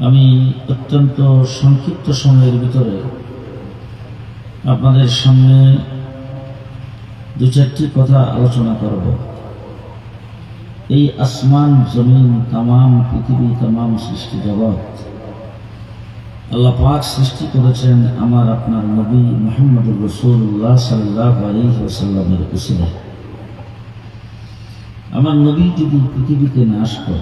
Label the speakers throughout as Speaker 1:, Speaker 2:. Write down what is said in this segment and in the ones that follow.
Speaker 1: আমি অত্যন্ত সংক্ষিপ্ত সময়ের ভিতরে আপনাদের সামনে দু চারটি কথা আলোচনা করব। এই আসমান জমিন তামাম পৃথিবী তামাম সৃষ্টি জগৎ আল্লাহ পাক সৃষ্টি করেছেন আমার আপনার নবী মুহাম্মদুর রাসূলুল্লাহ সাল্লাল্লাহু আলাইহি ওয়াসাল্লামের উসিলায়। আমার নবী যদি পৃথিবীতে না আসতো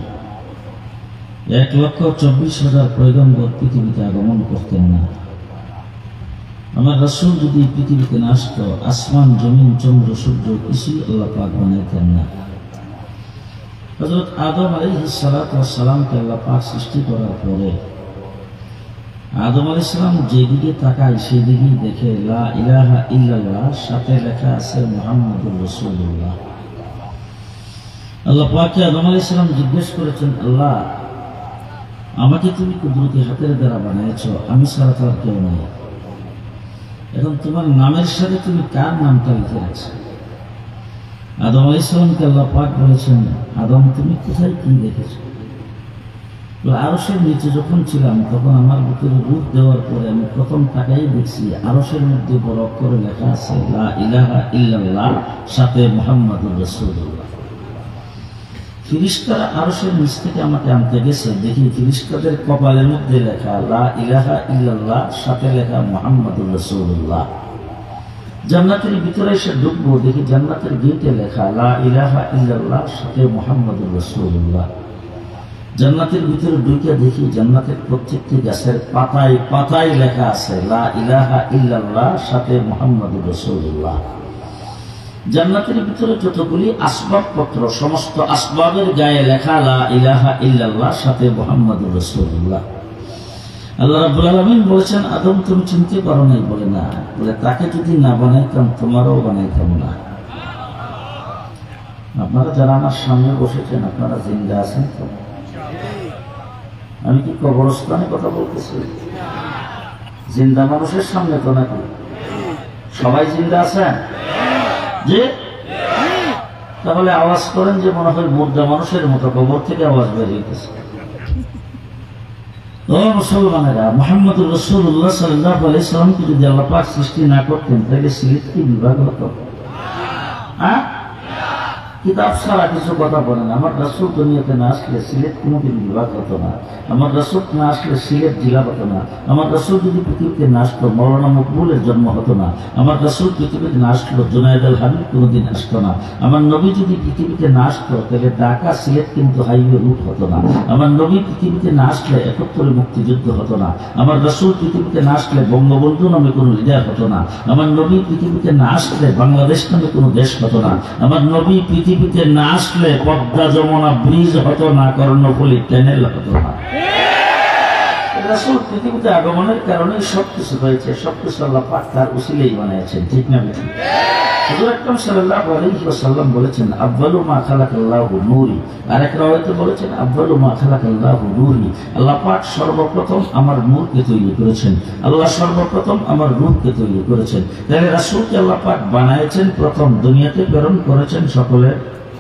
Speaker 1: 1,24,000 পয়গম্বর পৃথিবীতে আগমন করতেন না। আমার রাসূল যদি পৃথিবীতে না আসতো আসমান জমিন চন্দ্র সূর্য কিছুই আল্লাহ পাক বানাইতেন না। হযরত আদম আলাইহিস সালাতু ওয়াস সালামকে আল্লাহ পাক সৃষ্টি করার পরে আদম আলাইহিস সালাম যেদিকে তাকায় সেদিকেই দেখে লা ইলাহা ইল্লাল্লাহ, সাথে লেখা আছে মুহাম্মাদুর রাসূলুল্লাহ। আল্লাহ পাক আদম আলাইহিস সালাম জিজ্ঞেস করেছেন, আল্লাহ আমাকে তুমি কুদরতি হাতের দ্বারা বানিয়েছ, আমি ছাড়া তো আর কেউ নাই। এখন তোমার নামের সাথে তুমি কার নামটা লিখে রাখছো? আদম আলাইহিস সালামকে আল্লাহ পাক বলেছেন, আদম তুমি কোথায় কি দেখেছো? আরশের নিচে যখন ছিলাম তখন আমার ভিতরে রূপ দেওয়ার পরে আমি প্রথম তাকাই দেখছি আরশের মধ্যে বড় অক্ষরে লেখা আছে লা ইলাহা ইল্লাল্লাহ, সাথে মুহাম্মাদুর রাসূলুল্লাহ। ফেরেশতারা আরশের নিচ থেকে আমাকে আনতে গেছে, দেখি ফেরেশতাদের কপালের মধ্যে লেখা লা ইলাহা ইল্লাল্লাহ, সাথে লেখা মুহাম্মাদুর রাসূলুল্লাহ। জান্নাতের ভিতরে এসে ঢুকবো, দেখি জান্নাতের গেটে লেখা লা ইলাহা ইল্লাল্লাহ, সাথে মুহাম্মাদুর রাসূলুল্লাহ। জান্নাতের ভিতরে ঢুকে দেখি জান্নাতের প্রত্যেকটি গাছের পাতায় পাতায় লেখা আছে লা ইলাহা ইল্লাল্লাহ, সাথে মুহাম্মাদুর রাসূলুল্লাহ। জান্নাতের ভিতরে যতগুলি আসবাবপত্র সমস্ত আসবাবের গায়ে লেখা লা ইলাহা ইল্লাল্লাহ, সাথে মুহাম্মাদুর রাসূলুল্লাহ। আল্লাহ রাব্বুল আলামিন বলেছেন, আদম তুমি চিনতে পারো নাই? বলে না। বলে তাকে যদি না বানাইতাম তোমারও বানাইতাম না। আপনারা যারা আমার সামনে বসেছেন আপনারা জিন্দা আছেন তো? আমি কি কবরস্থানে কথা বলতেছি? জিন্দা মানুষের সামনে তো নাকি? সবাই জিন্দা আছেন? যে তাহলে আওয়াজ করেন যে মনে হয় মুর্দা মানুষের মতো কবর থেকে আওয়াজ বেরিয়েছে। ও মুসলমানেরা, মুহাম্মদুর রাসূলুল্লাহ সাল্লাল্লাহু আলাইহি সাল্লামকে যদি আল্লাহ পাক সৃষ্টি না করতেন তাহলে সিলেট কি বিভাগ হতো? কিতাব ছাড়া কিছু কথা বলেন। আমার রাসূল দুনিয়াতে না আসলে সিলেট কোনোদিন বিভাগ হতো না। আমার রাসূল না আসলে সিলেট জেলা হতো না। আমার রাসূল যদি পৃথিবীতে না আসতো মওলানা মকবুলের জন্ম হতো না। আমার রাসূল পৃথিবীতে না আসলো জুনায়েদ আল হাবিব কোনোদিন আসতো না। আমার নবী যদি পৃথিবীতে না আসতো তাহলে ঢাকা সিলেট কিন্তু হাইওয়ে রুট হতো না। আমার নবী পৃথিবীতে না আসলে ৭১ মুক্তিযুদ্ধ হতো না। আমার রাসূল পৃথিবীতে না আসলে বঙ্গবন্ধু নামে কোনো লিডার হতো না। আমার নবী পৃথিবীতে না আসলে বাংলাদেশ নামে কোনো দেশ হতো না। আমার নবী পৃথিবীতে না আসলে পদ্মা যমুনা ব্রিজ হতো না, কর্ণফুলী টানেল হতো না। রাসূল পৃথিবীতে আগমনের কারণে সবকিছু হয়েছে। সবকিছু আল্লাহ পাক তার উসিলেই বানিয়েছেন, ঠিক না? হুজুর আকরাম সাল্লাল্লাহু আলাইহি ওয়াসাল্লাম বলেছেন, আব্বালু মা খালাকাল্লাহু নূরি। আরেক রাওয়ায়াতে বলেছেন, আব্বালু মা খালাকাল্লাহু নূরি। আল্লাহ পাক সর্বপ্রথম আমার নূরকে তৈরি করেছেন। আল্লাহ সর্বপ্রথম আমার রূহকে তৈরি করেছেন। তাহলে রাসূলকে আল্লাহ পাক বানায়েছেন প্রথম, দুনিয়াতে প্রেরণ করেছেন সকলের।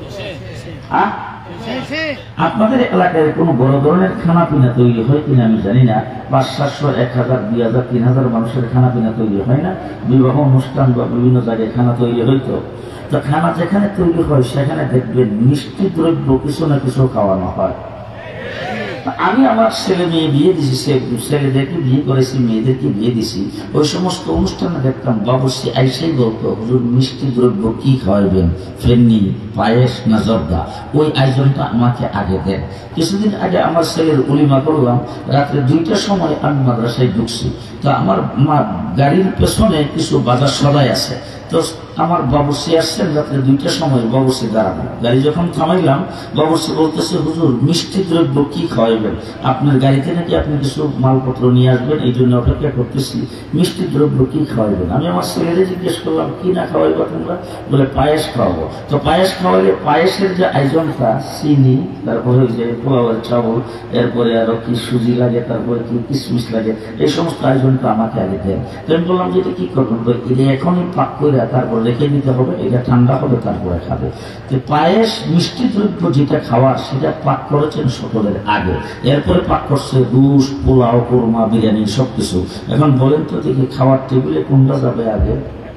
Speaker 1: আপনাদের এলাকায় কোনো বড় ধরনের খানা পিনা তৈরি হয় কিনা আমি জানি না। ৫০০, ১০০০, ২০০০, ৩০০০ মানুষের খানা পিনা তৈরি হয় না? বিবাহ অনুষ্ঠান বা বিভিন্ন জায়গায় খানা তৈরি হইতো। তো খানা যেখানে তৈরি হয় সেখানে দেখবেন মিষ্টি দ্রব্য কিছু না কিছু খাওয়ানো হয়। আমি আমার ছেলে মেয়ে বিয়ে দিছি, ছেলেদেরকে বিয়ে করেছি, মেয়েদেরকে বিয়ে দিছি। ওই সমস্ত অনুষ্ঠানে দেখতাম বাবুর্চি আইসাই বলতো, হুজুর মিষ্টি দ্রব্য কি খাওয়াবেন, ফেন্নি, পায়েস না জর্দা? ওই আয়োজনটা আমাকে আগে দেন। কিছুদিন আগে আমার ছেলের উলিমা করলাম, রাত্রে ২টার সময় আমি মাদ্রাসায় ঢুকছি। তো আমার মা গাড়ির পেছনে কিছু বাজার সদাই আছে। তো আমার বাবুর্চি আসছেন রাত্রে ২টার সময়, বাবুর্চি দাঁড়াবো। গাড়ি যখন থামাইলাম বাবুর্চি বলতেছে, হুজুর মিষ্টি দ্রব্য কি খাওয়াইবেন? আপনার গাড়িতে নাকি আপনি কিছু মালপত্র নিয়ে আসবেন, এই জন্য অপেক্ষা করতেছি। মিষ্টি দ্রব্য কি খাওয়াইবেন? আমি আমার ছেলেরে জিজ্ঞেস করলাম, কি না খাওয়াইবা তোমরা? বলে পায়েস খাওয়াবো। তো পায়েস খাওয়াইলে পায়েসের যে আয়োজনটা, চিনি, তারপরে ওই যে পোলাওয়ের চাউল, এরপরে আরো কি সুজি লাগে, তারপরে কি কিশমিশ লাগে, এই সমস্ত আয়োজনটা আমাকে আগে দেন। তো আমি বললাম যে এটা কি করবেন? তো এটা এখনই পাক করে তারপর রেখে দিতে হবে, এটা ঠান্ডা হবে তারপরে খাবে। তো পায়েস মিষ্টি দ্রব্য যেটা খাওয়ার সেটা পাক করেছেন সকলের আগে, এরপরে পাক করছে দুধ, পোলাও, কোরমা, বিরিয়ানি সবকিছু। এখন বলেন তো দেখি খাওয়ার টেবিলে কোনটা যাবে আগে?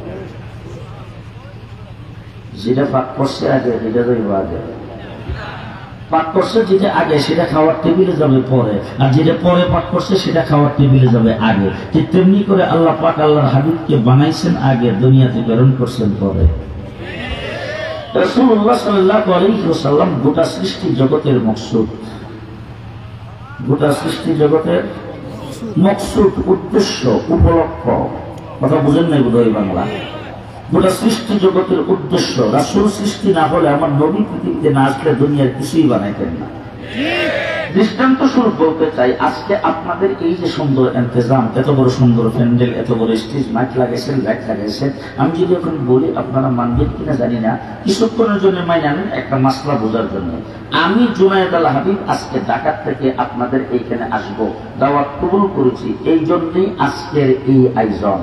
Speaker 1: যেটা পাক করছে আগে সেটা যাইব আগে। পাক করছে যেটা আগে সেটা খাওয়ার টেবিলে যাবে পরে, আর যেটা পরে পাক করছে সেটা খাওয়ার টেবিলে যাবে আগে। ঠিক তেমনি করে আল্লাহ পাক আল্লাহর হাবিবকে বানাইছেন আগে, দুনিয়াতে প্রেরণ করছেন পরে। রাসূলুল্লাহ সাল্লাল্লাহু আলাইহি ওয়াসাল্লাম গোটা সৃষ্টি জগতের মকসুদ, গোটা সৃষ্টি জগতের মকসুদ, উদ্দেশ্য, উপলক্ষ। কথা বুঝেন নাই বোধহয় বাংলা? গোটা সৃষ্টি জগতের উদ্দেশ্য। রাসূল সৃষ্টি না হলে, আমার নবী পৃথিবীতে না আসলে দুনিয়ার কিছুই বানাইতেন না। দৃষ্টান্ত স্বরূপ বলতে চাই, আজকে আপনাদের এই যে সুন্দর ইন্তজাম, এত বড় সুন্দর প্যান্ডেল, এত বড় স্টেজ, মাইক লাগাইছেন, লাইট লাগাইছেন, আমি যদি এখন বলি আপনারা মানবেন কিনা জানি না, কিছুক্ষণের জন্য মাইনে আনেন একটা মাসলা বোঝার জন্য। আমি জুনায়েদ আল হাবিব আজকে ঢাকা থেকে আপনাদের এইখানে আসব, দাওয়াত কবুল করেছি, এই জন্যই আজকের এই আয়োজন।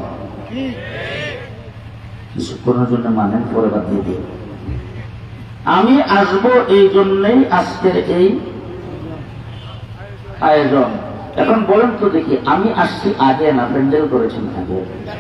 Speaker 1: কিছুক্ষণের জন্য মানেন, পরে বাদ দিয়ে দিই। আমি আসবো এই জন্যই আজকের এই আয়োজন। এখন বলেন তো দেখি, আমি আসছি আগে না প্যান্ডেল করেছেন আগে?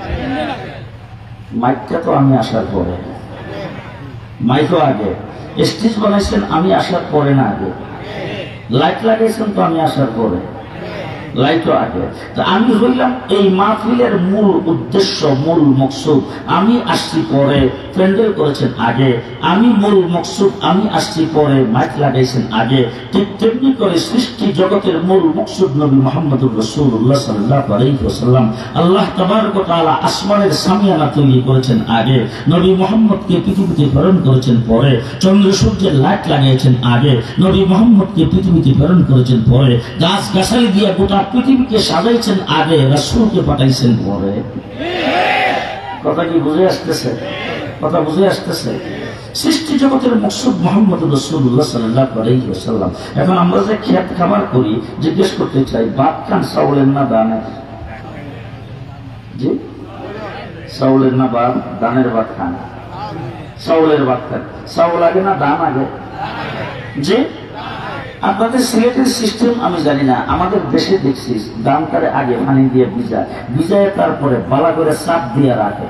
Speaker 1: মাইকটা তো আমি আসার পরে, মাইকও আগে। স্টেজ বানাইছেন আমি আসার পরে না আগে? লাইট লাগাইছেন তো আমি আসার পরে, লাইটও আগে। তো আমি হইলাম এই মাহফিলের মূল উদ্দেশ্য, মূল মকসুদ। আমি আসছি পরে, প্যান্ডেল করেছেন আগে। আমি মূল মকসুদ, আমি আসছি পরে, মাইক লাগাইছেন আগে। ঠিক তেমনি করে সৃষ্টি জগতের মূল মকসুদ নবী মুহাম্মদুর রাসূলুল্লাহ সাল্লাল্লাহু আলাইহি ওয়াসাল্লাম। আল্লাহ তাবারক ওয়া তাআলা আসমানের সামিয়ানা তৈরি করেছেন আগে, নবী মুহাম্মদকে পৃথিবীতে প্রেরণ করেছেন পরে, চন্দ্র সূর্যের লাইট লাগিয়েছেন আগে, নবী মুহাম্মদকে পৃথিবীতে প্রেরণ করেছেন পরে, গাছ গাছালি দিয়ে গোটা পৃথিবীকে সাজাইছেন আগে, রাসূলকে পাঠাইছেন পরে। কথা কি বুঝে আসতেছে? কথা বুঝে আসতেছে? সৃষ্টি জগতের মকসুদ মুহাম্মদ রাসূলুল্লাহ সাল্লাল্লাহু আলাইহি ওয়াসাল্লাম। এখন আমরা যে খেত খাবার করি, জিজ্ঞেস করতে চাই, ভাত খান চাউলের না দানের? জি, চাউলের না বা দানের ভাত খান? চাউলের ভাত খান। চাউল আগে না দান আগে? জি, আপনাদের সিলেটের সিস্টেম আমি জানি না, আমাদের দেশে দেখছি দানটারে আগে পানি দিয়ে ভিজায় তারপরে বালা করে চাপ দিয়ে রাখে।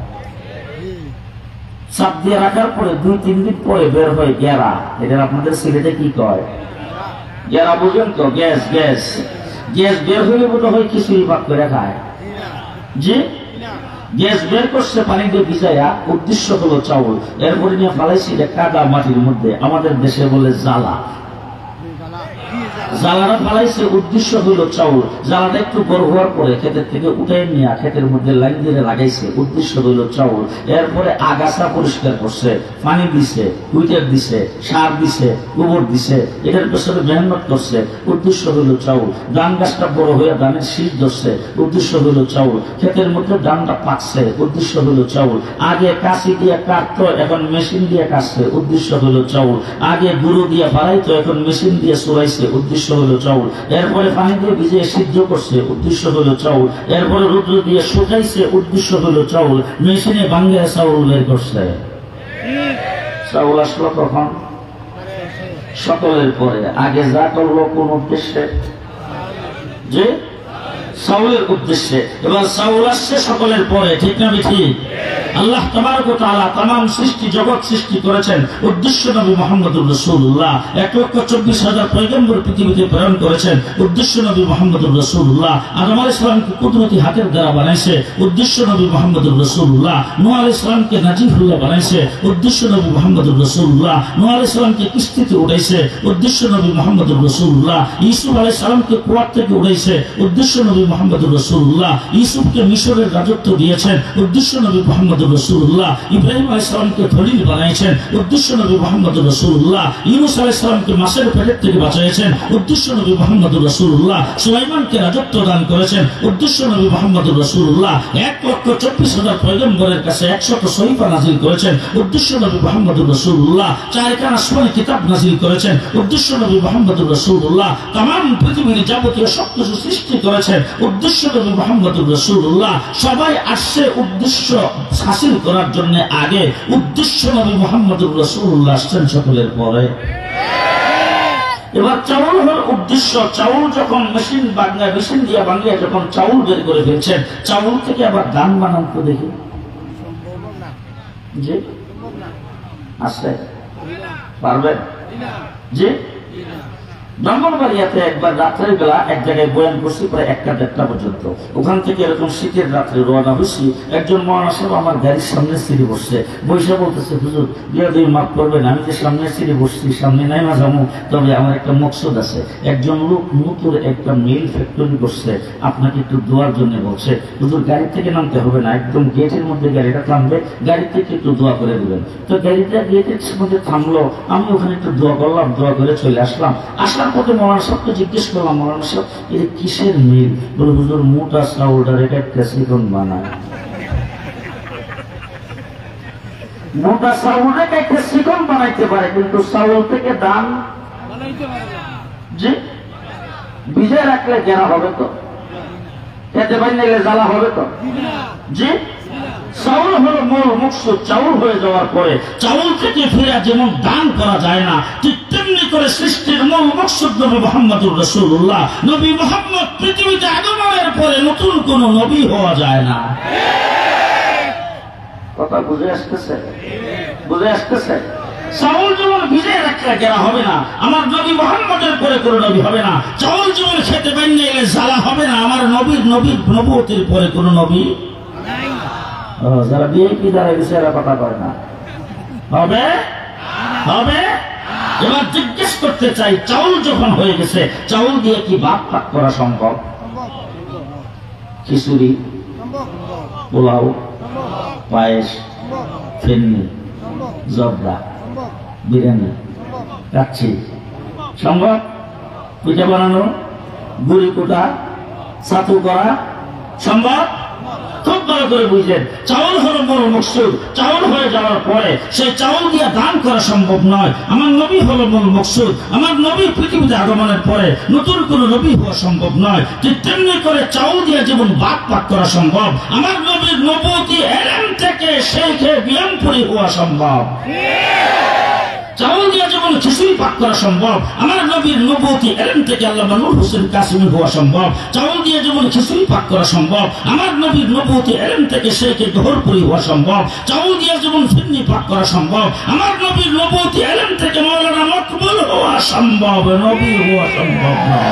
Speaker 1: চাপ দিয়ে রাখার পরে 2-3 দিন পরে বের হয় গেরা। এটা আপনাদের সিলেটে কি কয়? গেরা। বুঝেন তো? গ্যাস গ্যাস গ্যাস বের হইলে বোধ হয় খিচুড়ি ভাত করে খায়। জি, গ্যাস বের করছে পানি দিয়ে ভিজাইয়া, উদ্দেশ্য হলো চাউল। এরপরে নিয়ে ফালাইছি কাদা মাটির মধ্যে, আমাদের দেশে বলে জ্বালা। জ্বালাটা ফালাইছে, উদ্দেশ্য হইল চাউল। জ্বালাটা একটু বড় হওয়ার পরে ক্ষেতের থেকে উঠে নিয়ে ক্ষেতের মধ্যে লাইন দিয়ে লাগাইছে, উদ্দেশ্য হইল চাউল। এরপরে আগাছা পরিষ্কার করছে, পানি দিছে, কুইটার দিছে, সার দিছে, গোবর দিছে, এটার পেছনে মেহনত করছে, উদ্দেশ্য হইল চাউল। ধান গাছটা বড় হয়ে ধানের শীষ ধরছে, উদ্দেশ্য হইল চাউল। ক্ষেতের মধ্যে ধানটা পাকছে, উদ্দেশ্য হইল চাউল। আগে কাশি দিয়ে কাটতো, এখন মেশিন দিয়ে কাটছে, উদ্দেশ্য হইল চাউল। আগে গুঁড়ো দিয়ে বাড়াইতো, এখন মেশিন দিয়ে চড়াইছে, উদ্দেশ্য হলো চাউল। এরপরে পানি দিয়ে ভিজিয়ে সিদ্ধ করছে, উদ্দেশ্য হলো চাউল। এরপরে রৌদ্র দিয়ে শুকাইছে, উদ্দেশ্য হলো চাউল। মেশিনে ভাঙ্গে চাউল বের করছে। চাউল আসলো কখন? সকলের পরে। আগে যা করলো কোন উদ্দেশ্যে? যে চাউলের উদ্দেশ্যে। এবার চাউল আসছে সকলের পরে, ঠিক না ঠিক? আল্লাহ তাবারক ওয়া তাআলা तमाम সৃষ্টি জগৎ সৃষ্টি করেছেন, উদ্দেশ্য নবী মুহাম্মদুর রাসূলুল্লাহ। 1,24,000 পয়গম্বর পৃথিবীতে প্রেরণ করেছেন, উদ্দেশ্য নবী মুহাম্মদুর রাসূলুল্লাহ। আদম আলাইহিস সালামকে কুদরতি হাতের দ্বারা বানাইছে, উদ্দেশ্য নবী মুহাম্মদুর রাসূলুল্লাহ। নূহ আলাইহিস সালামকে নাজিফুল্লাহ বানাইছে, উদ্দেশ্য নবী মুহাম্মদুর রাসূলুল্লাহ। নূহ আলাইহিস সালামকে কিস্তিতে উঠাইছে, উদ্দেশ্য নবী মুহাম্মদুর রাসূলুল্লাহ। ইউসুফ আলাইহিস সালামকে কুয়ার থেকে উঠাইছে, উদ্দেশ্য নবী মুহাম্মদুর রাসূলুল্লাহ। ইউসুফকে মিশরের রাজত্ব দিয়েছেন, উদ্দেশ্য নবী মুহাম্মদুর মুহাম্মদুর রাসূলুল্লাহ ইব্রাহিম আলাইহিস সালামকে খলিল বানিয়েছেন, উদ্দেশ্য নবী মুহাম্মদুর রাসূলুল্লাহ ইউনূস আলাইহিস সালামকে মাছের পেট থেকে বাঁচিয়েছেন, উদ্দেশ্য নবী মুহাম্মদুর রাসূলুল্লাহ সুলাইমানকে রাজত্ব দান করেছেন, উদ্দেশ্য নবী মুহাম্মদুর রাসূলুল্লাহ 1,24,000 পয়গম্বরের কাছে 100 সহিফা নাযিল করেছেন, উদ্দেশ্য নবী মুহাম্মদুর রাসূলুল্লাহ 4 খান আসমানি কিতাব নাযিল করেছেন, উদ্দেশ্য নবী মুহাম্মদুর রাসূলুল্লাহ तमाम পৃথিবীর যাবতীয় সবকিছু সৃষ্টি করেছেন, উদ্দেশ্য নবী মুহাম্মদুর রাসূলুল্লাহ সবাই আসছে উদ্দেশ্য হাসিল করার জন্য আগে, উদ্দেশ্য নবী মুহাম্মদুর রাসূলুল্লাহ আসছেন সকলের পরে। এবার চাউল হল উদ্দেশ্য। চাউল যখন মেশিন দিয়ে বাংলা যখন চাউল বের করে ফেলছেন, চাউল থেকে আবার ধান বানান তো দেখি জি আসছে পারবেন জি। ব্রাহ্মণবাড়িয়াতে একবার রাত্রের বেলা এক জায়গায় বয়ান করছি প্রায় 1টা-1টা পর্যন্ত। ওখান থেকে এরকম শীতের রাত্রে রওনা হয়েছি, একজন মৌলানা সাহেব আমার গাড়ির সামনে সিঁড়ি বসছে, বৈশা বলতেছে হুজুর বিয়া দুই মাফ করবেন, আমি যে সামনে সিঁড়ি বসছি, সামনে নাই না যাবো, তবে আমার একটা মকসদ আছে। একজন লোক নতুন একটা মিল ফ্যাক্টরি করছে, আপনাকে একটু দোয়ার জন্য বলছে। হুজুর গাড়ি থেকে নামতে হবে না, একদম গেটের মধ্যে গাড়িটা থামবে, গাড়ি থেকে একটু দোয়া করে দিবেন। তো গাড়িটা গেটের মধ্যে থামলো, আমি ওখানে একটু দোয়া করলাম, দোয়া করে চলে আসলাম। আসার পথে মৌলানা সাহেবকে জিজ্ঞেস করলাম, মৌলানা সাহেব এটা কিসের মিল? বলে হুজুর মোটা চাউলটার এটা ক্যাসিকন বানায়। মোটা চাউলটাকে ক্যাসিকন বানাইতে পারে, কিন্তু চাউল থেকে দান জি ভিজে রাখলে গেরা হবে তো, খেতে পারি নিলে জ্বালা হবে তো জি। চাউল হলো মূল মকসুদ। চাউল হয়ে যাওয়ার পরে চাউল থেকে ফিরে যেমন দান করা যায় না, ঠিক তেমনি করে সৃষ্টির মূল মকসুদ নবী মুহাম্মদুর রাসূলুল্লাহ। নবী মুহাম্মদ পৃথিবীতে আগমনের পরে নতুন কোন নবী হওয়া যায় না। কথা বুঝে আসতেছে? বুঝে আসতেছে? চাউল যেমন ভিজে রাখলে গেরা হবে না, আমার নবী মুহাম্মদের পরে কোনো নবী হবে না। চাউল যেমন খেতে পারলে এলে জ্বালা হবে না, আমার নবুয়তের পরে কোনো নবী। যারা বিএপি দ্বারা বিষয়েরা কথা কয় না হবে হবে। এবার জিজ্ঞেস করতে চাই, চাউল যখন হয়ে গেছে, চাউল দিয়ে কি ভাত পাক করা সম্ভব? খিচুড়ি, পোলাও, পায়েস, ফেন্নি, জর্দা, বিরিয়ানি, কাচ্ছি সম্ভব? পিঠা বানানো, গুড়ি কোটা, ছাতু করা সম্ভব? খুব ভালো করে বুঝলেন, চাউল হলো মূল মকসুদ। চাউল হয়ে যাওয়ার পরে সেই চাউল দিয়ে দান করা সম্ভব নয়। আমার নবী হলো মূল মকসুদ। আমার নবী পৃথিবীতে আগমনের পরে নতুন কোন নবী হওয়া সম্ভব নয়। ঠিক তেমনি করে চাউল দিয়ে যেমন ভাত পাক করা সম্ভব, আমার নবীর নবুয়তি এলেম থেকে শেখে বিয়ামপুরি হওয়া সম্ভব। চাউল দিয়ে যেমন খিচুড়ি পাক করা সম্ভব, আমার নবীর নবুয়তি এলেম থেকে আল্লামা নূর হোসেন কাসেমী হওয়া সম্ভব। চাউল দিয়ে যেমন খিচুড়ি পাক করা সম্ভব, আমার নবীর নবুয়তি এলেম থেকে শেখে গহরপুরি হওয়া সম্ভব। চাউল দিয়ে যেমন ফিন্নি পাক করা সম্ভব, আমার নবীর নবুয়তি এলেম থেকে মাওলানা মকবুল হওয়া সম্ভব। নবী হওয়া সম্ভব নয়,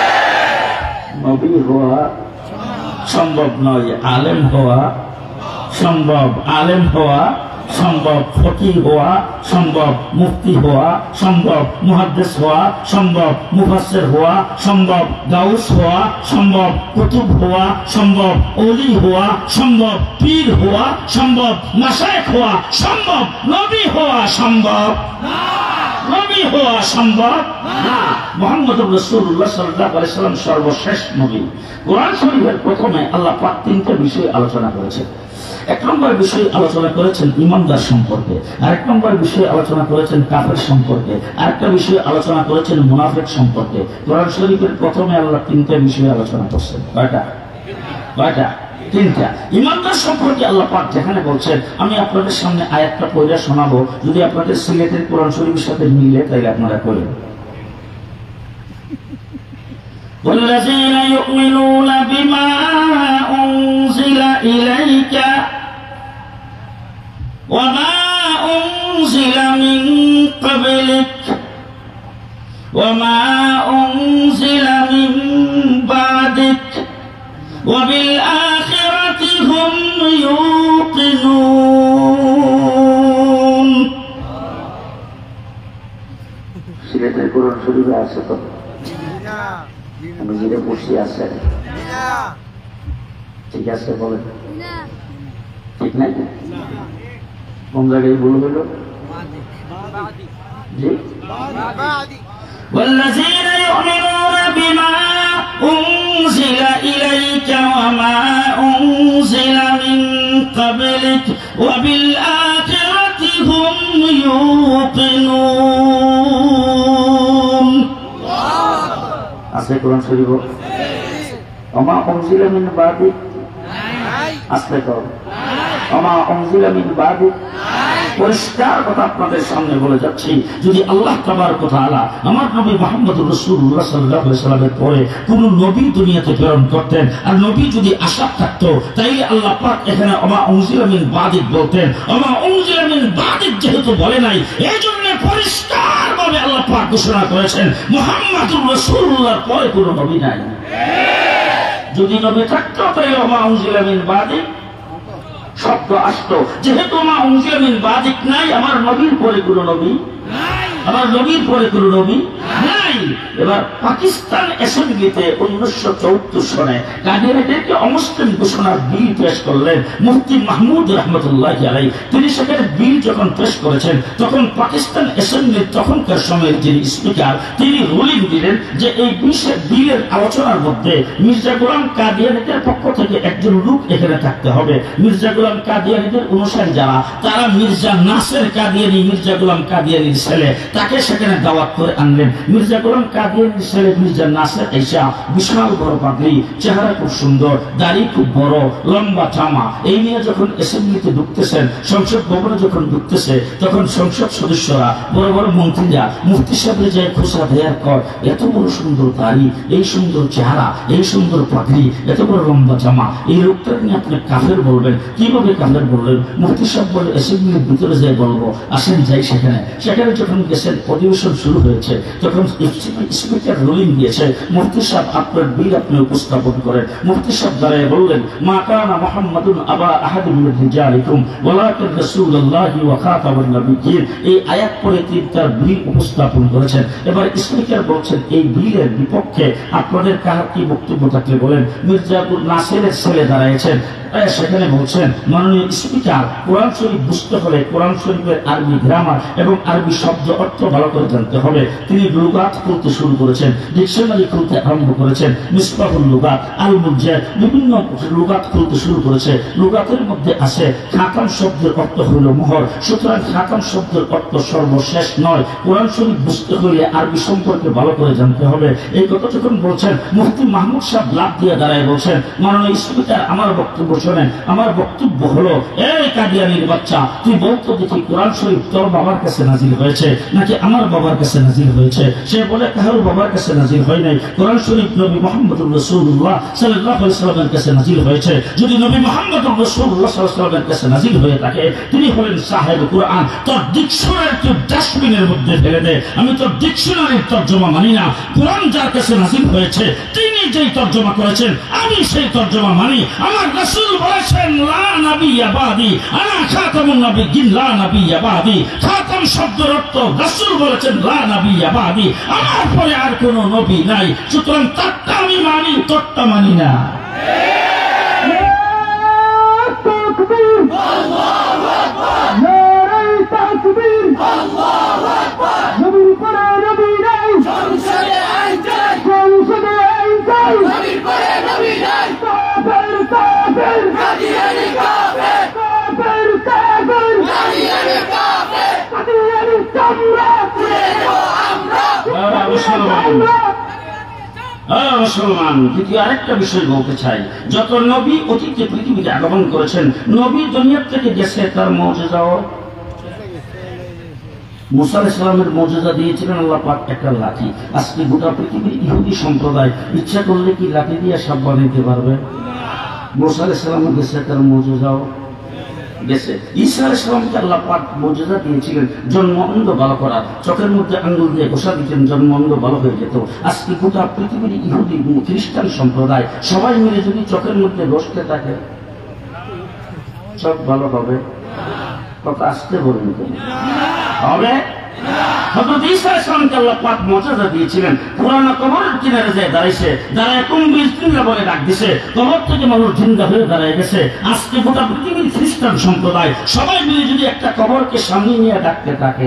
Speaker 1: নবী হওয়া সম্ভব নয়, আলেম হওয়া সম্ভব। আলেম হওয়া সম্ভব, ফকিহ হওয়া সম্ভব, মুফতি হওয়া সম্ভব, মুহাদ্দিস হওয়া সম্ভব, মুফাসসির হওয়া সম্ভব, গাউস হওয়া সম্ভব, কুতুব হওয়া সম্ভব, ওলি হওয়া সম্ভব, পীর হওয়া সম্ভব, মাশায়েখ হওয়া সম্ভব। নবী হওয়া সম্ভব না, নবী হওয়া সম্ভব না। মুহাম্মদুর রাসূলুল্লাহ সাল্লাল্লাহু আলাইহি ওয়াসাল্লাম সর্বশেষ নবী। কোরআন শরীফের প্রথমে আল্লাহ পাক 3টা বিষয় আলোচনা করেছেন। 1 নম্বর বিষয় আলোচনা করেছেন ইমানদার সম্পর্কে, আরেক নম্বর বিষয় আলোচনা করেছেন কাফের সম্পর্কে, আরেকটা বিষয় আলোচনা করেছেন মুনাফিক সম্পর্কে। কোরআন শরীফের প্রথমে আল্লাহ 3টা বিষয় আলোচনা করছেন। কয়টা? 3টা। ইমানদার সম্পর্কে আল্লাহ পাক যেখানে বলছেন, আমি আপনাদের সামনে আয়াতটা পড়ে শোনাবো, যদি আপনাদের সিলেটের কোরআন শরীফের সাথে মিলে তাহলে আপনারা পড়েন। والذين يؤمنون بما أنزل إليك وما أنزل من قبلك وما أنزل من بعدك وبالآخرة هم يوقنون। সিলেটের কোরআন শরীফে আছে তো? আমি যেটা পড়ছি আছে ঠিক আছে বলেন? ঠিক ঠিক নাই? কোন জায়গায় ভুল হইল? জি, والذين يؤمنون بما أنزل إليك وما أنزل من قبلك وبالآخرة هم يوقنون আছে কোরআন শরীফ ওমা উনজিলা মিন বাদিক আসলে তো ওমা উনজিলা মিন বাদিক পরিষ্কার কথা আপনাদের সামনে বলে যাচ্ছি যদি আল্লাহ তাবারক ওয়া তাআলা আমার নবী মুহাম্মদুর রাসূলুল্লাহ সাল্লাল্লাহু আলাইহি ওয়াসাল্লামের পরে কোন নবী দুনিয়াতে প্রেরণ করতেন আর নবী যদি আশাব থাকতো তাইলে আল্লাহ পাক এখানে ওমা উনজিলা মিন বাদিক বলতেন। ওমা উনজিলা মিন বাদিক যেহেতু বলে নাই এইজন্য পরিষ্কার ভাবে আল্লাহ পাক ঘোষণা করেছেন মুহাম্মদুর রাসূলুল্লাহর পরে কোন নবী নাই। যদি নবী থাকতো তাহলে ওমা উনজিলা মিন বাদিক শব্দ আসতো, যেহেতু মা উনজিলা মিন বাদিক নাই, আমার নবীর পরে কোনো নবী নাই, আমার নবীর পরে কোনো নবী নাই। এবার পাকিস্তান অ্যাসেম্বলিতে 1974 সনে কাদিয়ানীদেরকে অমুসলিম ঘোষণার বিল পেশ করলেন মুফতি মাহমুদ রহমতুল্লাহি আলাইহি। তিনি সেখানে বিল যখন পেশ করেছেন তখন পাকিস্তান অ্যাসেম্বলির তখনকার সময়ের যিনি স্পিকার তিনি রুলিং দিলেন যে এই বিলের আলোচনার মধ্যে মির্জা গোলাম কাদিয়ানীদের পক্ষ থেকে একজন লোক এখানে থাকতে হবে। মির্জা গোলাম কাদিয়ানীদের অনুসারী যারা তারা মির্জা নাসের কাদিয়ানী, মির্জা গোলাম কাদিয়ানীর ছেলে, তাকে সেখানে দাওয়াত করে আনলেন। মির্জা গোলাম কাদিয়ানীর ছেলে মির্জা নাসের আইসা বিশাল বড় পাগড়ি, চেহারা খুব সুন্দর, দাড়ি খুব বড়, লম্বা জামা, এই নিয়ে যখন অ্যাসেম্বলিতে ঢুকতেছেন, সংসদ ভবনে যখন ঢুকতেছে তখন সংসদ সদস্যরা বড় বড় মন্ত্রীরা মুফতি সাহেবের যায় খোসা দেয়ার কর, এত বড় সুন্দর দাড়ি, এই সুন্দর চেহারা, এই সুন্দর পাগড়ি, এত বড় লম্বা জামা, এই লোকটা নিয়ে আপনি কাফের বলবেন, কিভাবে কাফের বললেন? মুফতি সাহেব বলে অ্যাসেম্বলির ভিতরে যাই বলবো, আসেন যাই সেখানে। সেখানে যখন গেছেন অধিবেশন শুরু হয়েছে তখন স্পিকার রুলিং দিয়েছে মুফতি সাহেব আপনার বিল আপনি উপস্থাপন করেন। মুফতি সাহেব দাঁড়িয়ে বললেন মা কানা মুহাম্মাদুন আবা আহাদিন মিন রিজালিকুম ওয়ালাকিন রাসূলুল্লাহি ওয়া খাতামুন নবিয়্যিন। এই আয়াত পড়ে তিনি তার বিল উপস্থাপন করেছেন। এবার স্পিকার বলছেন এই বিলের বিপক্ষে আপনাদের কার কি বক্তব্য থাকলে বলেন। মির্জা নাসিরের ছেলে দাঁড়িয়েছেন, সেখানে বলছেন মাননীয় স্পিকার কোরআন শরীফ বুঝতে হলে কোরআন শরীফের আরবি গ্রামার এবং আরবি শব্দ অর্থ ভালো করে জানতে হবে। তিনি লুগাত খুলতে শুরু করেছেন, ডিকশনারি খুলতে আরম্ভ করেছেন, মিসবাহুল লুগাত, আল মুজাহিদ, বিভিন্ন লুগাত খুলতে শুরু করেছে। লুগাতের মধ্যে আছে খাতাম শব্দের অর্থ হইল মোহর, সুতরাং খাতাম শব্দের অর্থ সর্বশেষ নয়। কোরআন শরীফ বুঝতে হলে আরবি সম্পর্কে ভালো করে জানতে হবে। এই কথা যখন বলছেন মুফতি মাহমুদ সাহেব লাভ দিয়ে দাঁড়ায় বলছেন মাননীয় স্পিকার আমার বক্তব্য শোনেন। আমার বক্তব্য হলো এই কাদিয়ানীর বাচ্চা তুই বলতো দেখি কোরআন শরীফ তোর বাবার কাছে নাজিল হয়েছে নাকি আমার বাবার কাছে নাজিল হয়েছে? সে বলে কারোর বাবার কাছে নাজিল হয় নাই, কোরআন শরীফ নবী মুহাম্মদুর রাসূলুল্লাহ সাল্লাল্লাহু আলাইহি ওয়াসাল্লামের কাছে নাজিল হয়েছে। যদি নবী মুহাম্মদুর রাসূলুল্লাহ সাল্লাল্লাহু আলাইহি ওয়াসাল্লামের কাছে নাজিল হয়ে থাকে তিনি হলেন সাহেব কোরআন। তোর ডিকশনারি তুই ডাস্টবিনের মধ্যে ফেলে দে, আমি তোর ডিকশনারির তর্জমা মানি না। কোরআন যার কাছে নাজিল হয়েছে তিনি যেই তর্জমা করেছেন আমি সেই তর্জমা মানি। আমার রাসূল বলেছেন লা নাবিয়্যা বাদি আনা খাতামুন নাবিয়্যিন লা নাবিয়্যা বাদি। খাতাম শব্দের অর্থ রাসূল বলেছেন লা নাবিয়্যা বাদি, আমার পরে আর কোন নবী নাই, সুতরাং তারটা আমি মানি তোরটা মানি না। আল্লাহু আকবার, নারে তাকবীর, আল্লাহু আকবার। নবীর পরে নবী নাই, সংসদে আইন চাই, সংসদে আইন চাই, নবীর পরে নবী নাই। কাফের কাফের কাদিয়ানী কাফের, কাফের কাফের কাদিয়ানী কাফের, কাদিয়ানী কামরা পুরে দেব আমরা। মুসলমান দ্বিতীয় আরেকটা বিষয় বলতে চাই, যত নবী অতীতে পৃথিবীতে আগমন করেছেন, নবী দুনিয়া থেকে গেছে তার মুজিজাও। মুসা আলাইহিস সালামের মুজিজা দিয়েছিলেন আল্লাহ পাক একটা লাঠি। আজকে গোটা পৃথিবীর ইহুদি সম্প্রদায় ইচ্ছা করলে কি লাঠি দিয়ে সাপ বানাইতে পারবে? মুসা আলাইহিস সালামের গেছে তার মুজিজাও গেছে। ঈসা আলাইহিস সালামকে আল্লাহ পাক মুজিজা দিয়েছিলেন জন্ম অন্ধ ভালো করা, চোখের মধ্যে আঙ্গুল দিয়ে ঘষা দিতেন, জন্ম অন্ধ ভালো হয়ে যেত। আজকে গোটা পৃথিবীর ইহুদি খ্রিস্টান সম্প্রদায় সবাই মিলে যদি চোখের মধ্যে ঘষতে থাকে চোখ ভালো হবে? কথা আসতে বলুন হবে? হযরত ঈসা আলাইহিস সালামকে আল্লাহ পাক মর্যাদা দিয়েছিলেন। পুরানো কবরের কিনারে যায় দাঁড়াইছে, দাঁড়ায় বিসমিল্লাহ বলে ডাক দিছে, কবর থেকে মানুষ জিন্দা হয়ে দাঁড়ায় গেছে। আজকে গোটা পৃথিবীর খ্রিস্টান সম্প্রদায় সবাই মিলে যদি একটা কবরকে সামনে নিয়ে ডাকতে থাকে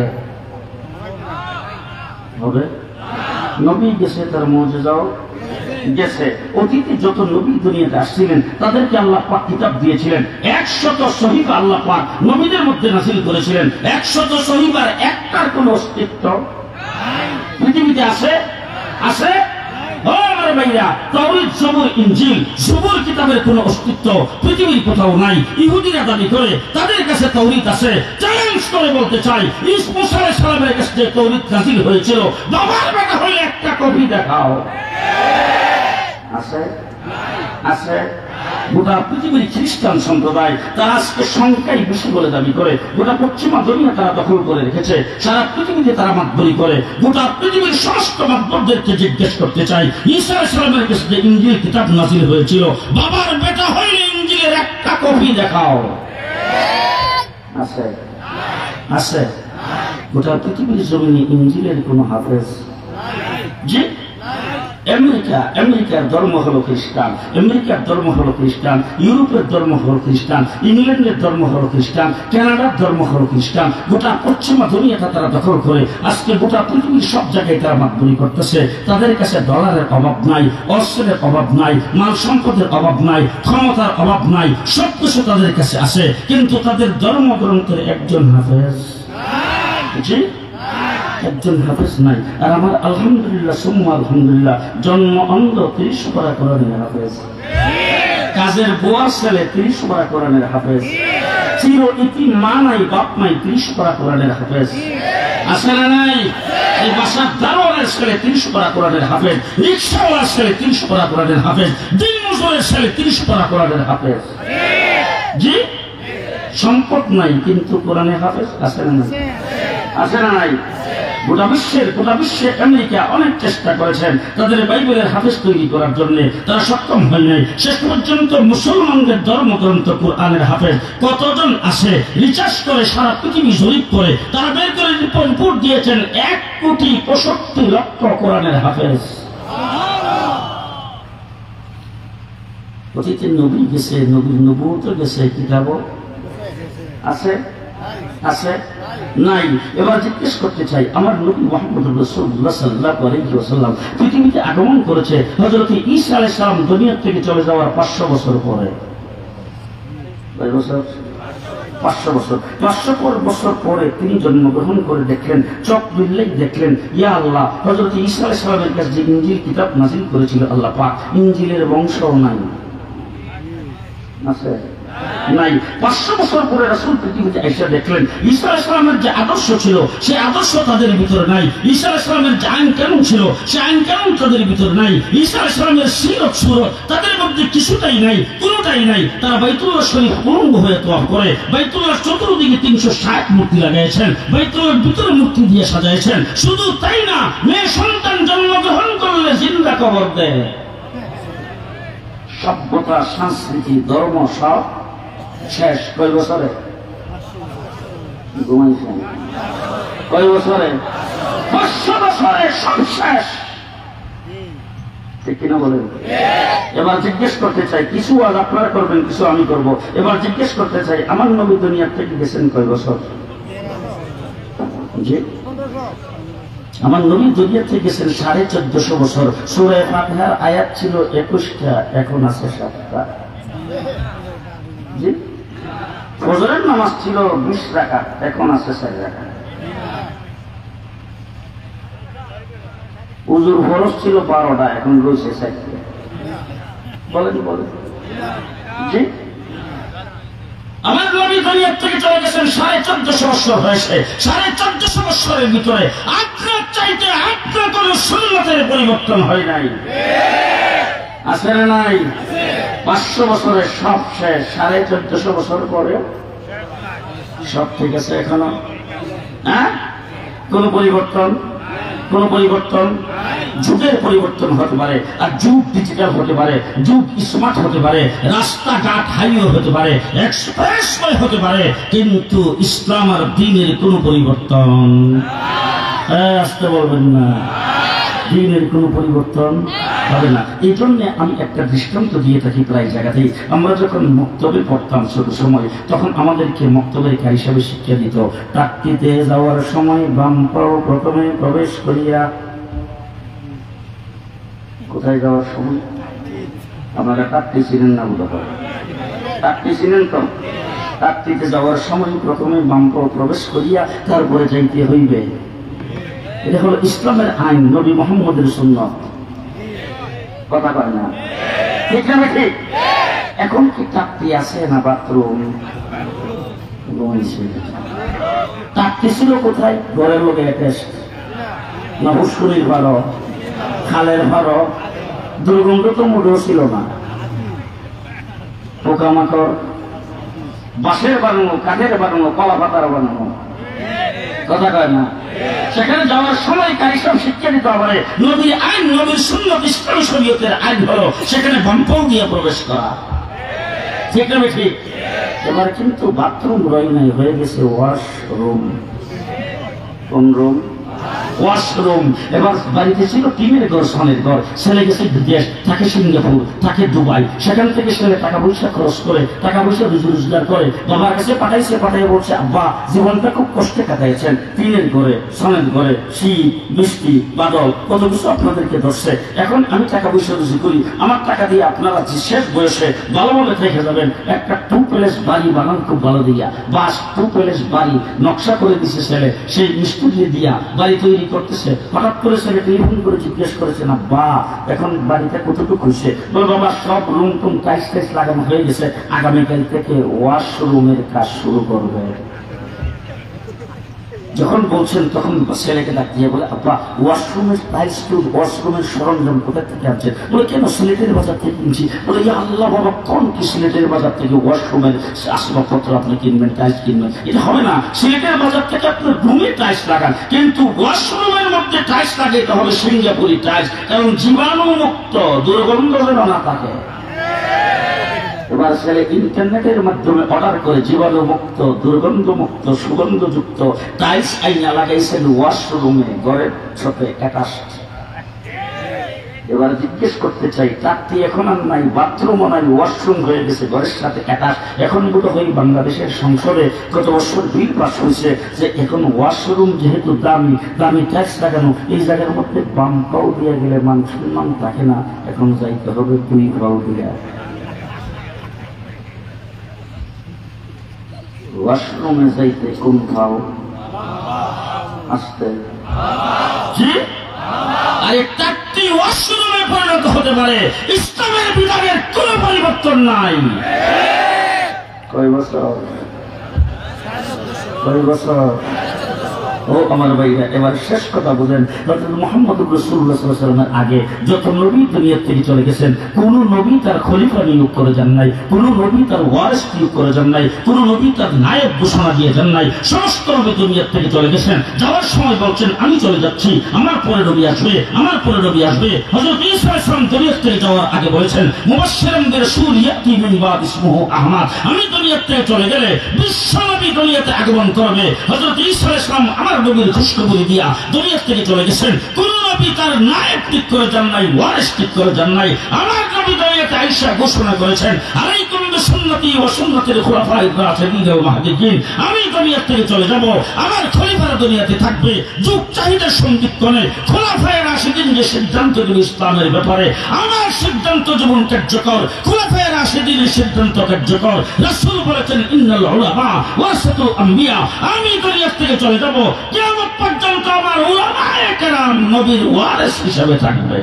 Speaker 1: হবে? নবী গেছে, তার মুজিজাও গেছে। অতীতে যত নবী দুনিয়াতে আসছিলেন তাদেরকে আল্লাহ পাক কিতাব দিয়েছিলেন। 100 সহিফা আল্লাহ পাক নবীদের মধ্যে নাযিল করেছিলেন। 100 সহিফার একটার কোন অস্তিত্ব পৃথিবীতে আছে? আছে? ও আমার ভাইরা, তাওরীত, জবুর, ইনজিল, জবুর কিতাবের কোন অস্তিত্ব পৃথিবীর কোথাও নাই। ইহুদিরা দাবি করে তাদের কাছে তাওরীত আছে। চ্যালেঞ্জ করে বলতে চাই, ঈসা আলাইহিস সালামের কাছে যে তাওরীত নাযিল হয়েছিল, বাবার বেটা হলে একটা কপি দেখাও। আছে? আছে? গোটা পৃথিবীর খ্রিস্টান সম্প্রদায় তারা আজকে সংখ্যাই বেশি বলে দাবি করে। গোটা পশ্চিমা দুনিয়া তারা দখল করে রেখেছে। সারা পৃথিবীতে তারা মাতবরি করে। গোটা পৃথিবীর সমস্ত মাতবরদেরকে জিজ্ঞেস করতে চাই, ঈসা আলাইহিস সালামের কাছে যে ইনজিল কিতাব নাযিল হয়েছিল, বাবার বেটা হইলে ইনজিলের একটা কপি দেখাও। আছে? আছে? গোটা পৃথিবীর জমিনে ইনজিলের কোন হাফেজ? জি, আমেরিকার ধর্ম হলো খ্রিস্টান, আমেরিকার ধর্ম হলো খ্রিস্টান, ইউরোপের ধর্ম হলো খ্রিস্টান, ইংল্যান্ডের ধর্ম হলো খ্রিস্টান, কানাডার ধর্ম হলো খ্রিস্টান। গোটা পশ্চিমা দুনিয়াটা তারা দখল করে আজকে গোটা পৃথিবীর সব জায়গায় তারা মাতবরি করতেছে। তাদের কাছে ডলারের অভাব নাই, অস্ত্রের অভাব নাই, মাল সম্পদের অভাব নাই, ক্ষমতার অভাব নাই, সবকিছু তাদের কাছে আছে। কিন্তু তাদের ধর্মগ্রন্থের একজন হাফেজ, জি, একজন হাফেজ নাই। আর আমার আলহামদুলিল্লাহ সুম্মা আলহামদুলিল্লাহ জন্ম অন্ধ 30 পারা কোরআনের হাফেজ, কাজের বুয়ার ছেলে 30 পারা কোরআনের হাফেজ, চির ইতি মা নাই বাপ নাই 30 পারা কোরআনের হাফেজ। আছে না নাই? এই বাসার দারোয়ানের ছেলে 30 পারা কোরআনের হাফেজ, রিকশাওয়ালার ছেলে 30 পারা কোরআনের হাফেজ, দিন মজুরের ছেলে 30 পারা কোরআনের হাফেজ। জি, সম্পদ নাই কিন্তু কোরআনের হাফেজ। আছে না নাই? আছে না নাই? গোটা বিশ্বে আমেরিকা অনেক চেষ্টা করেছেন তাদের বাইবেলের হাফেজ তৈরি করার জন্য, তারা সক্ষম হয় নাই। শেষ পর্যন্ত মুসলমানদের ধর্মগ্রন্থ কোরআনের হাফেজ কতজন আছে রিসার্চ করে সারা পৃথিবী জরিপ করে তারা বের করে রিপোর্ট দিয়েছেন 1,65,00,000 কোরআনের হাফেজ। অতীতে নবী গেছে, নবীর নবুয়ত গেছে, কিতাবও আছে? আছে? নাই। এবার জিজ্ঞেস করতে চাই, আমার নবী মুহাম্মদ রাসূলুল্লাহ সাল্লাল্লাহু আলাইহি ওয়াসাল্লাম পৃথিবীতে আগমন করেছে হযরত ঈসা আলাইহিস সালাম দুনিয়া থেকে চলে যাওয়ার 500 বছর পরে। 500 বছর পরে তিনি জন্মগ্রহণ করে দেখলেন, চোখ মিললেই দেখলেন, ইয়া আল্লাহ, হযরত ঈসা আলাইহিস সালামের কাছে যে ইনজিল কিতাব নাযিল করেছিল আল্লাহ পাক, ইনজিলের বংশও নাই। আছে? নাই। 500 বছর পরে রাসূল পৃথিবীতে এসে দেখলেন ঈসা আলাইহিস সালামের যে আদর্শ ছিল সেই আদর্শ তাদের ভিতরে নাই। ঈসা আলাইহিস সালামের যে আইন কানুন ছিল সেই আইন কানুন তাদের ভিতরে নাই। ঈসা আলাইহিস সালামের সিরত সুরত তাদের মধ্যে কিছুটাই নাই, কোনোটাই নাই। তারা বাইতুল্লাহ শরীফ উলঙ্গ হয়ে তওয়াফ করে, বাইতুল্লাহ চতুর্দিকে 360 মূর্তি লাগাইছেন, বাইতুল্লাহর ভিতরে মূর্তি দিয়ে সাজাইছেন। শুধু তাই না, মেয়ে সন্তান জন্মগ্রহণ করলে জিন্দা কবর দেয়। সভ্যতা, সংস্কৃতি, ধর্ম সব শেষ। কয় বছরে ঘুমাইছেন? কয় বছরে? 500 বছরে সব শেষ। ঠিক কিনা বলেন? এবার জিজ্ঞেস করতে চাই, কিছু আজ আপনারা করবেন, কিছু আমি করব। এবার জিজ্ঞেস করতে চাই, আমার নবী দুনিয়া থেকে গেছেন কয় বছর? জি, আমার নবী দুনিয়া থেকে গেছেন 1450 বছর। সূরা ফাতিহার আয়াত ছিল 21টা, এখন আছে 7টা। জি, ফজরের নামাজ ছিল 20 রাকাত, এখন আছে 4 রাকাত। উজুর ফরজ ছিল 12টা, এখন রয়েছে 4টা। বলেন বলেন। জি, আমার নবী দুনিয়া থেকে চলে গেছেন 1450 বছর হয়েছে। 1450 বছরের ভিতরে আপনার চাইতে আপনার কোন সুন্নতের পরিবর্তন হয় নাই। আছে না নাই? 500 বছরের সব শেষ, 1450 বছর পরে সব ঠিক আছে এখনো? হ্যাঁ, কোন পরিবর্তন? কোন পরিবর্তন? যুগের পরিবর্তন হতে পারে, আর যুগ ডিজিটাল হতে পারে, যুগ স্মার্ট হতে পারে, রাস্তাঘাট হাইওয়ে হতে পারে, এক্সপ্রেসওয়ে হতে পারে, কিন্তু ইসলাম আর দ্বীনের কোন পরিবর্তন আসতে বলবেন না, দিনের কোনো পরিবর্তন হবে না। এই জন্য আমি একটা দৃষ্টান্ত দিয়ে থাকি প্রায় জায়গাতেই। আমরা যখন মক্তবে পড়তাম ছোট সময়, তখন আমাদেরকে মক্তবের কারি হিসাবে শিক্ষা দিত, টাকটিতে যাওয়ার সময় বাম পাও প্রথমে প্রবেশ করিয়া। কোথায় যাওয়ার সময়? আপনারা টাকটি ছিলেন না বোধ হয়, টাকটি ছিলেন তো? টাকটিতে যাওয়ার সময় প্রথমে বাম পাও প্রবেশ করিয়া তারপরে যাইতে হইবে। এটা হলো ইসলামের আইন, নবী মুহাম্মদের সুন্নাত। কথা কয় না, ঠিক না ঠিক? এখন কি টাকটি আছে না বাথরুম? টাকটি ছিল কোথায়? ঘরের লোকে অ্যাটাচ না হুস্কুরির ভাড়ো, খালের ভাড়ো, দুর্গন্ধ তো মোটেও ছিল না। পোকামাকড়, বাঁশের বানানো, কাঠের বানানো, কলা পাতার বানানো। কথা কয় না? সেখানে যাওয়ার সময় কারিশম শিক্ষা দিতে হবে। নবীর আইন, নবীর সুন্নাত, ইসলাম শরীয়তের আইন হলো সেখানে বাম্পাও দিয়ে প্রবেশ করা। ঠিক না ঠিক? এবার কিন্তু বাথরুম রয় নাই, হয়ে গেছে ওয়াশরুম। কোন রুম? ওয়াশরুম। এবার বাড়িতে ছিল টিনের ঘর, সনের ঘর, ছেলে গেছে বিদেশ, থাকে সিঙ্গাপুর, থাকে দুবাই, সেখান থেকে ছেলে টাকা পয়সা খরচ করে, টাকা পয়সা রোজগার করে বাবার কাছে পাঠাইছে। পাঠাই বলছে, আব্বা জীবনটা খুব কষ্টে কাটাইছেন, টিনের ঘরে, সনের ঘরে, শীত বৃষ্টি বাদল কত কিছু আপনাদেরকে ধরছে, এখন আমি টাকা পয়সা রুজি করি, আমার টাকা দিয়ে আপনারা যে শেষ বয়সে ভালোভাবে থেকে যাবেন। একটা 2 প্যালেস বাড়ি বানান খুব ভালো দিয়া, বাস 2 প্যালেস বাড়ি নকশা করে দিছে ছেলে, সেই মিস্ত্রি দিয়া বাড়ি তৈরি করতেছে। হঠাৎ করে ছেলে টেলিফোন করে জিজ্ঞেস করেছে, না বা এখন বাড়িটা কতটুকু হয়েছে? বলে, বাবা সব রুম টুম টাইস টাইস লাগানো হয়ে গেছে, আগামীকাল থেকে ওয়াশরুমের কাজ শুরু করবে। যখন বলছেন তখন ছেলেকে ডাক দিয়ে বলে, আব্বা ওয়াশরুমের টাইলস টু ওয়াশরুমের সরঞ্জাম কোথা থেকে আনছেন? বলে, কেন সিলেটের বাজার থেকে কিনছি। বলে, ইয়া আল্লাহ বাবা, কোন কি সিলেটের বাজার থেকে ওয়াশরুমের আসবাবপত্র আপনি কিনবেন, টাইলস কিনবেন? এটা হবে না। সিলেটের বাজার থেকে আপনি রুমে টাইলস লাগান, কিন্তু ওয়াশরুমের মধ্যে টাইলস লাগাইতে হবে সিঙ্গাপুরি টাইলস, কারণ জীবাণু মুক্ত, দুর্গন্ধ যেন না থাকে। এবার ছেলে ইন্টারনেটের মাধ্যমে অর্ডার করে জীবাণু মুক্ত, দুর্গন্ধ মুক্ত, সুগন্ধযুক্ত টাইলস আইনা লাগাইছেন ওয়াশরুমে, ঘরের সাথে অ্যাটাচড। এবার জিজ্ঞেস করতে চাই, টাকটি এখন আর নাই, বাথরুমও নাই, ওয়াশরুম হয়ে গেছে ঘরের সাথে অ্যাটাচ। এখন বোধ হয় বাংলাদেশের সংসদে গত বছর বিল পাস হয়েছে যে এখন ওয়াশরুম যেহেতু দামি, দামি ট্যাক্স লাগানো, এই জায়গার মধ্যে বাম পাও দিয়ে গেলে মান সম্মান থাকে না, এখন যাইতে হবে 2 পাও দিয়ে। ওয়াশরুমে যাইতে কোন পাও আসতে? আর টাকটি ওয়াশরুমে পরিণত হতে পারে, ইসলামের বিধানের কোন পরিবর্তন নাই। কয় বছর? কয় বছর? ও আমার ভাইরা, এবার শেষ কথা বুঝেন। মুহাম্মদুর রাসূলুল্লাহ সাল্লাল্লাহু আলাইহি ওয়াসাল্লামের আগে যত নবী দুনিয়া থেকে চলে গেছেন, কোন নবী তার খলিফা নিয়োগ করে যান নাই, কোন নবী তার ওয়ারিস নিয়োগ করে যান নাই, কোন নবী তার নায়েব ঘোষণা দিয়ে যান নাই। সমস্ত নবী দুনিয়া থেকে চলে গেছেন, যাওয়ার সময় বলছেন আমি চলে যাচ্ছি, আমার পরে নবী আসবে, আমার পরে নবী আসবে। হযরত ঈসা আলাইহিস সালাম দুনিয়া থেকে যাওয়ার আগে বলেছেন, মুবাশশিরান বিরাসূল ইয়াতি মিন বাদ ইসমুহু আহমদ, আমি দুনিয়া থেকে চলে গেলে বিশ্ব নবী দুনিয়াতে আগমন করবে। হযরত ঈসা আলাইহিস সালাম আমার নবীর খুশখবরি দিয়া দুনিয়া থেকে চলে গেছেন, কোন নবী তার নায়েব ঠিক করে যান নাই, ওয়ারিস ঠিক করে যান নাই। আমার নবী দুনিয়াতে আয়েশা ঘোষণা করেছেন, আলাইকুম বিসুন্নতি ওয়া সুন্নাতিল খুলাফায়ে রাশিদিন ওয়াল মাহদিয়িন, আমি দুনিয়া থেকে চলে যাব, আমার খলিফারা দুনিয়াতে থাকবে। যুগ চাহিদা সঙ্গীতনে খুলাফায়ে রাশিদিন যে সিদ্ধান্ত দিল ইসলামের ব্যাপারে, আমার সিদ্ধান্ত যেমন কার্যকর, খুলাফায়ে রাশিদিনের সিদ্ধান্ত কার্যকর। রাসূল বলেছেন, ইন্নাল উলামা ওয়ারাসাতুল আম্বিয়া, আমি দুনিয়া থেকে চলে যাব, কিয়ামত পর্যন্ত আমার উলামায়ে কেরাম নবীর ওয়ারিস হিসেবে থাকবে।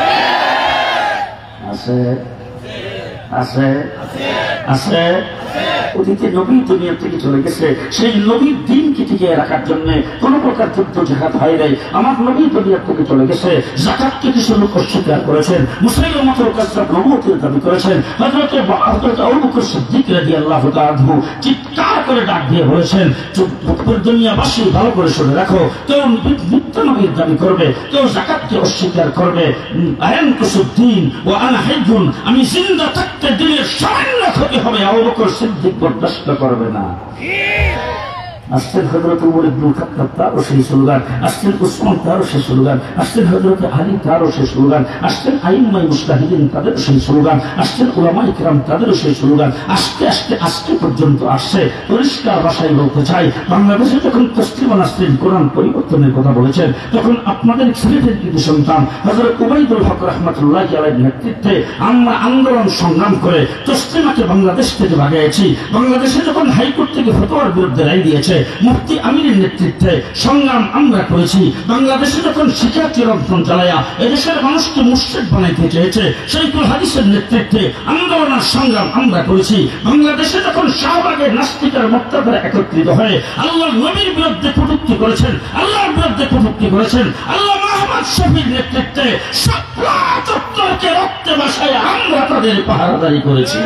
Speaker 1: আছে আছে আছে। অতীতে নবী দুনিয়া থেকে চলে গেছে, সেই নবীর দিনকে টিকিয়ে রাখার জন্য কোন প্রকার যুদ্ধ জাহাদ হয় নাই। আমার নবী দুনিয়া থেকে চলে গেছে, যাকাতকে কিছু লোক অস্বীকার করেছেন, মুসাইলামাতুল কাযযাব নবুয়তের দাবি করেছেন। হযরত আবু বকর সিদ্দিক রাদিয়াল্লাহু তাআলা আনহু চিৎকার করে ডাক দিয়ে বলেছেন, দুনিয়াবাসী ভালো করে শুনে রাখো, কেউ মিথ্যা নবীর দাবি করবে, কেউ যাকাতকে অস্বীকার করবে, আয়ানকুসুদ্দিন ও আনা হাইয়ুন, আমি জিন্দা থাকতে দিনের সামান্য ক্ষতি হবে, আবু বকর সিদ্দিক বরদাস্ত করবে না। আসছেন হযরত উমর ইবনুল খাত্তাব, তারও সেই স্লোগান। আসছেন উসমান, তারও সেই স্লোগান। আসছেন হযরত আলী, তারও সেই স্লোগান। আসছেন আইম্মায়ে মুজতাহিদিন, তাদেরও সেই স্লোগান। আসছেন উলামায়ে কিরাম, তাদেরও সেই স্লোগান। আস্তে আস্তে আজকে পর্যন্ত আসছে। পরিষ্কার ভাষায় বলতে চাই, বাংলাদেশে যখন তসলিমা নাসরিন কোরআন পরিবর্তনের কথা বলেছেন, তখন আপনাদের ছেলেদের কিন্তু সন্তান হযরত উবাইদুল হক রাহমাতুল্লাহি আলাইহির নেতৃত্বে আমরা আন্দোলন সংগ্রাম করে তসলিমাকে বাংলাদেশ থেকে ভাগিয়েছি। বাংলাদেশে যখন হাইকোর্ট থেকে ফতোয়ার বিরুদ্ধে রায় দিয়েছে, মুফতি আমিরের নেতৃত্বে সংগ্রাম আমরা করেছি। বাংলাদেশে যখন শিক্ষার্থীর অধ্যয়ন চালায়া এদেশের মানুষকে মুশরিক বানাইতে চেয়েছে, শাইখুল হাদিসের নেতৃত্বে আন্দোলন আর সংগ্রাম আমরা করেছি। বাংলাদেশে যখন শাহবাগের নাস্তিকের মুক্তাদারা একত্রিত হয়ে আল্লাহর নবীর বিরুদ্ধে কটূক্তি করেছেন, আল্লাহর বিরুদ্ধে কটূক্তি করেছেন, আল্লাহ মুহাম্মদ শফির নেতৃত্বে শাপলা চত্বরকে রক্তে ভাসায় আমরা তাদের পাহারাদারি করেছি।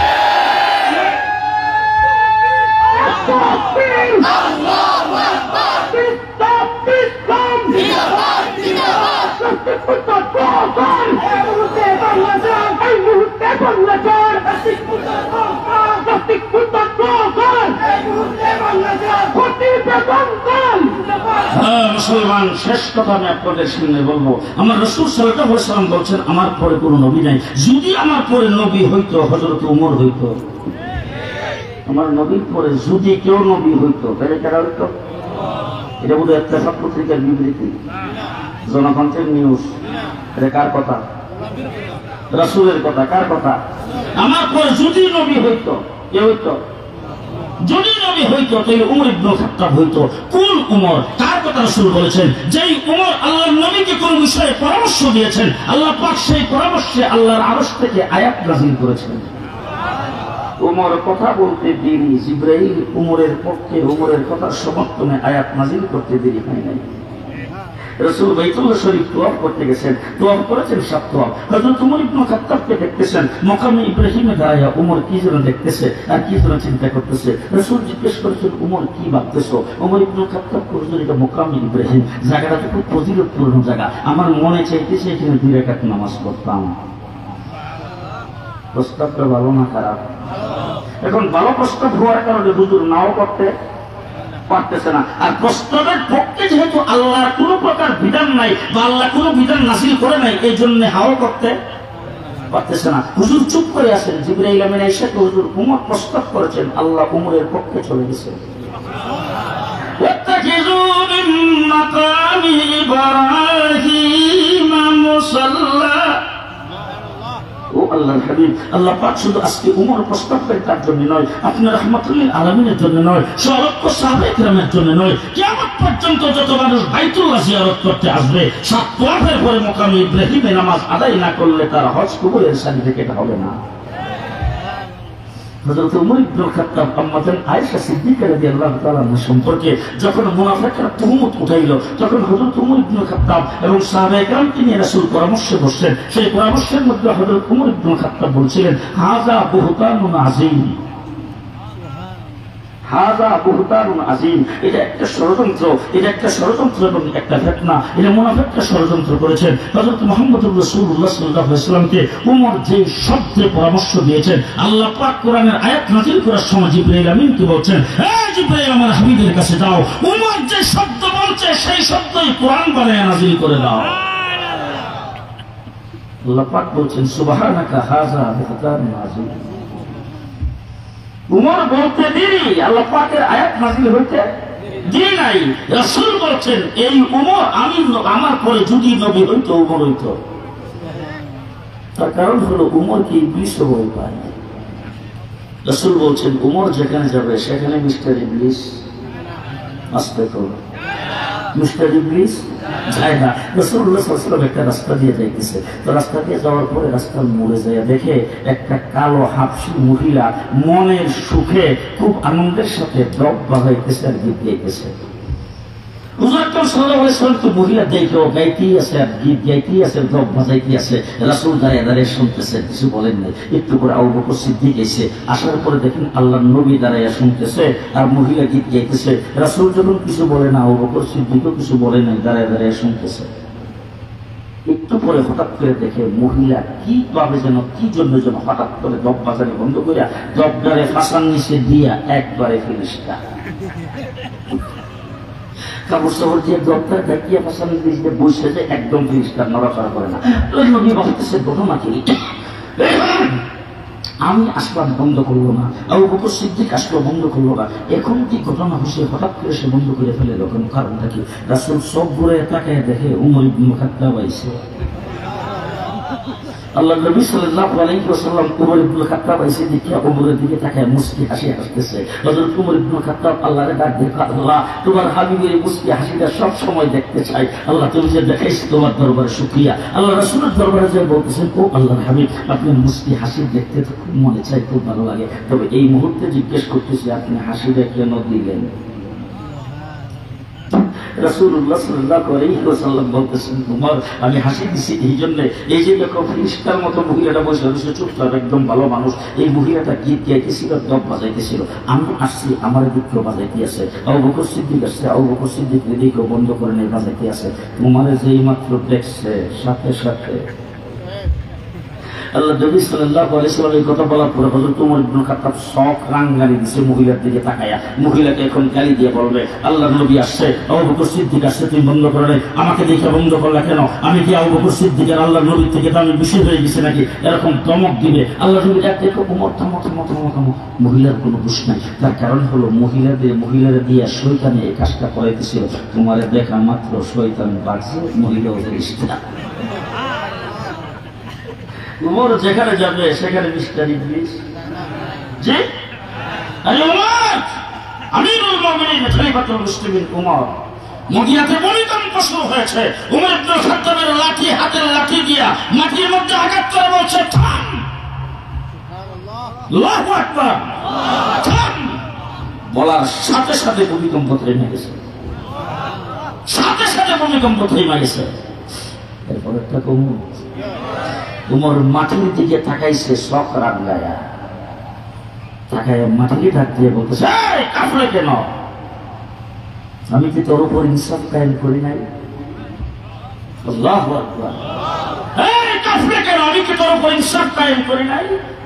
Speaker 1: মুসলমান, শেষ কথা আমি আপনাদের সামনে বলবো, আমার রাসূল সাল্লাল্লাহু আলাইহি ওয়াসাল্লাম বলছেন, আমার পরে কোনো নবী নাই। যদি আমার পরে নবী হইতো, হযরত উমর হইতো। আমার নবীর পরে যদি কেউ নবী হইতো, তাহলে কারা হইতো? এটা বোধ হয় ইত্তেফাক পত্রিকার বিবৃতি, জনকণ্ঠের নিউজ। এটা কার কথা? রাসূলের কথা। কার কথা? আমার পরে যদি নবী হইতো, কে হইতো? যদি নবী হইতো তাহলে উমর ইবনুল খাত্তাব হইতো। কোন উমর? কার কথা রাসূল বলেছেন? যেই উমর আল্লাহর নবীকে কোন বিষয়ে পরামর্শ দিয়েছেন, আল্লাহ পাক সেই পরামর্শে আল্লাহর আরশ থেকে আয়াত নাযিল করেছেন। উমর কথা বলতে দেরি, জিবরাইল উমরের পক্ষে উমরের কথার সমর্থনে আয়াত নাযিল করতে দেরি হয় নাই। রাসূল বাইতুল্লাহ শরীফ তোয়াফ করতে গেছেন, তোয়াফ করেছেন 7 তোয়াফ। হযরত উমর ইবনে খাত্তাবকে দেখতেছেন মাকামে ইব্রাহিমে দাঁড়ায়া, উমর কি যেন দেখতেছে আর কি যেন চিন্তা করতেছে। রাসূল জিজ্ঞেস করেছেন, উমর কি ভাবতেছো? উমর ইবনে খাত্তাব বলছেন, এটা মাকামে ইব্রাহিম, জায়গাটা তো খুব ফজিলতপূর্ণ জায়গা, আমার মনে চাইতেছে এখানে 2 রাকাত নামাজ পড়তাম। প্রস্তাবটা ভালো না খারাপ? এখন ভালো প্রস্তাব হওয়ার কারণে হুজুর নাও করতে পারতেছে না। আর প্রস্তাবের পক্ষে যেহেতু আল্লাহর কোন প্রকার বিধান নাই বা আল্লাহ কোন বিধান নাযিল করে নাই, এই জন্য হাও করতে পারতেছে না। হুজুর চুপ করে আছেন। জিবরাইল আমিন এসে হুজুর উমর প্রস্তাব করেছেন, আল্লাহ উমরের পক্ষে চলে গেছে। ওয়াত্তাখিযু মিন মাকামি ইব্রাহিম মুসাল্লা। ও আল্লাহর হাবিব, আল্লাহ পাক শুধু আজকে উমর প্রস্তাব করে তার জন্য নয়, আপনার রাহমাতুল লিল আলামিনের জন্য নয়, সর্বক্ষ সাহাবায়ে কেরামের জন্য নয়, কিয়ামত পর্যন্ত যত মানুষ বাইতুল্লাহ জিয়ারত করতে আসবে, 7 তোয়াফের পরে মাকামে ইব্রাহিমে নামাজ আদায় না করলে তার হজ কবুলের সার্টিফিকেট হবে না। হযরত উমর ইবনুল খাত্তাব আম্মাজান আয়েশা সিদ্দিকা রাদিয়াল্লাহু তাআলা সম্পর্কে যখন মুনাফিকরা তুহমত উঠাইল, তখন হযরত উমর ইবনুল খাত্তাব এবং সাহাবায়ে কেরামকে নিয়ে রাসূল পরামর্শে বসলেন। সেই পরামর্শের মধ্যে হযরত উমর ইবনুল খাত্তাব বলছিলেন, হাযা বুহতানুন আযীম, হাযা বুহতানুন আযীম। এটা একটা ষড়যন্ত্র, এটা একটা ষড়যন্ত্র এবং একটা ফিতনা। এটা মুনাফিকরা ষড়যন্ত্র করেছেন। হযরত মুহাম্মদুর রাসূলুল্লাহ সাল্লাল্লাহু আলাইহি ওয়াসাল্লামকে উমর যে শব্দে পরামর্শ দিয়েছেন, আল্লাহ পাক কোরআনের আয়াত নাযিল করার সময় জিবরাইল আমিনকে বলছেন, হে জিবরাইল, আমার হাবিবের কাছে যাও, উমর যে শব্দ বলছে সেই শব্দই কোরআন বানায় নাযিল করে দাও। আল্লাহ পাক বলছেন, সুবহানাকা হাযা বুহতানুন আযীম। উমর বলতে দেরি, আল্লাহ পাকের আয়াত নাযিল হইতে দেরি নাই। রাসূল বলছেন, এই উমর আমার পরে যদি নবী হইতো, উমর হইতো। তার কারণ হলো উমর কি ইবলিস ভয় পায়। রাসূল বলছেন, উমর যেখানে যাবে সেখানে মিস্টার ইবলিস আসতে করবে। মিস্টার ইবলিস যায় না। রাসূলুল্লাহ সাল্লাল্লাহু আলাইহি ওয়াসাল্লাম একটা রাস্তা দিয়ে যাইতেছে, তো রাস্তা দিয়ে যাওয়ার পরে রাস্তার মোড়ে যায় দেখে একটা কালো হাবশি মহিলা মনের সুখে খুব আনন্দের সাথে ডব বাজাইতেছে আর গীত গাইতেছে। হুজুর আকরাম সাল্লাল্লাহু আলাইহি ওয়াসাল্লাম তো মহিলা দেখেও গাইতেই আছে আর গীত গাইতেই আছে, ডব বাজাইতেই আছে। রাসূল দাঁড়িয়ে দাঁড়িয়ে শুনতেছেন, কিছু বলেন নাই। একটু করে আবু বকর সিদ্দিক এসে আসার পরে দেখেন আল্লাহর নবী দাঁড়িয়ে শুনতেছে আর মহিলা গীত গাইতেছে। রাসূল যখন কিছু বলে না, আবু বকর সিদ্দিকও কিছু বলে নাই, দাঁড়িয়ে দাঁড়িয়ে শুনতেছে। একটু পরে হঠাৎ করে দেখে মহিলা কি পাবে যেন কি জন্য যেন হঠাৎ করে দব বাজারে বন্ধ করিয়া দবদারে ফাঁসার নিচে দিয়া একবারে ফিরিস্তা কাপড় সাপড় দিয়ে দবদার দেখিয়া ফাঁসার নিচে বসে যে একদম ফিরিস্তা নড়াচড়া করে না। নবী বলতেছে ঘটনা কি? আমি আসলাম বন্ধ করলো না, আবু বকর সিদ্দিক আসলো বন্ধ করলো না, এখন কি ঘটনা হচ্ছে হঠাৎ করে সে বন্ধ করে ফেলে? তখন কারণটা কি? রাসূল সব ঘুরে তাকায় দেখে উমর ইবনে খাত্তাব আইছে। আল্লাহ নবী সাল্লাল্লাহু আলাইহি ওয়াসাল্লাম উমর ইবনে খাত্তাব আইছে দেখে উমরের দিকে তাকায় মুস্কি হাসি হাসতেছে। হযরত উমর ইবনে খাত্তাব আল্লাহরে ডাক দিয়ে, আল্লাহ তোমার হাবিবের মুস্কি হাসিটা সব সময় দেখতে চাই, আল্লাহ তুমি যে দেখাইছো তোমার দরবারে শুকরিয়া। আল্লাহ রাসূলের দরবারে যে বলতেছেন, ও আল্লাহর হাবিব আপনার মুস্কি হাসি দেখতে তো খুব মনে চাই, খুব ভালো লাগে, তবে এই মুহূর্তে জিজ্ঞেস করতেছি আপনি হাসিটা কেন দিলেন? রাসূলুল্লাহ সাল্লাল্লাহু আলাইহি ওয়াসাল্লাম বলতেছেন, উমর আমি হাসি দিছি এই জন্য, এই যে দেখো ফিরিস্তার মতো মহিলাটা বসে বসে চুপচাপ একদম ভালো মানুষ, এই মহিলাটা গীত গাইতেছিল, দব বাজাইতেছিল, আমি আসছি আমার দিককে বাজাইতে আছে, আবু বকর সিদ্দিক আসছে, আবু বকর সিদ্দিক দিকেও বন্ধ করে নিয়ে বাজাইতে আছে। উমরে যেই মাত্র দেখছে সাথে সাথে আল্লাহ নবী সাল্লাল্লাহু আলাইহি ওয়াসাল্লাম এই কথা বলার পরে হযরত ওমর ইবনে খাত্তাব শখ রাঙ্গানি দিছে মহিলার দিকে তাকায়া। মহিলাকে এখন গালি দিয়ে বলবে, আল্লাহর নবী আসছে, আবু বকর সিদ্দিক আসছে, তুমি বন্ধ করে নাই, আমাকে দেখে বন্ধ করলা কেন? আমি কি আবু বকর সিদ্দিকের আল্লাহর নবীর থেকে তো আমি বেশি হয়ে গেছি নাকি? এরকম ধমক দিবে। আল্লাহ নবী ডাক দেখো, ওমর থামো থামো থামো থামো, মহিলার কোনো দোষ নাই। তার কারণ হলো মহিলারা দিয়ে শয়তানে এই কাজটা করাইতেছিল। তোমার দেখা মাত্র শয়তান বাড়ছে, মহিলা ওদের ইস্তা। উমর যেখানে যাবে সেখানে মিস্টার ইবলিস। জি আরে উমর, আমিরুল মুমিনিন খলিফাতুল মুসলিমিন উমর, মদিনাতে ভূমিকম্প শুরু হয়েছে। উমর ইবনে খাত্তাবের লাঠি, হাতের লাঠি দিয়া মাটির মধ্যে আঘাত করে বলছে, থাম। আল্লাহু আকবার, থাম। বলার সাথে সাথে ভূমিকম্প থেমে গেছে, সাথে সাথে ভূমিকম্প থেমে গেছে। এরপর একটা কমু উমর মাটির দিকে তাকাইছে, শখ রাঙ্গায়া তাকায় মাটিকে ডাক দিয়ে বলতেছে, কাফলে কেন? আমি কি তোর উপর ইনসাফ কায়েম করি নাই? আল্লাহু আকবার, কাফলে কেন? আমি কি তোর উপর ইনসাফ কায়েম করি নাই?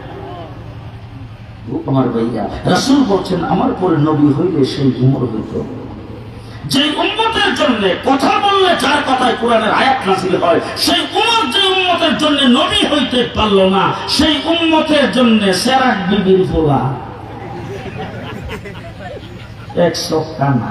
Speaker 1: আমার ভাইয়া, রাসূল বলছেন আমার পরে নবী হইলে সেই উমর হইত, যে উম্মতের জন্য কথা বললে যার কথায় কোরআনের আয়াত নাযিল হয়, সেই উম্মত যে উম্মতের জন্য নবী হইতে পারল না, সেই উম্মতের জন্য সেরাক বিবির পোলা 100 কানা।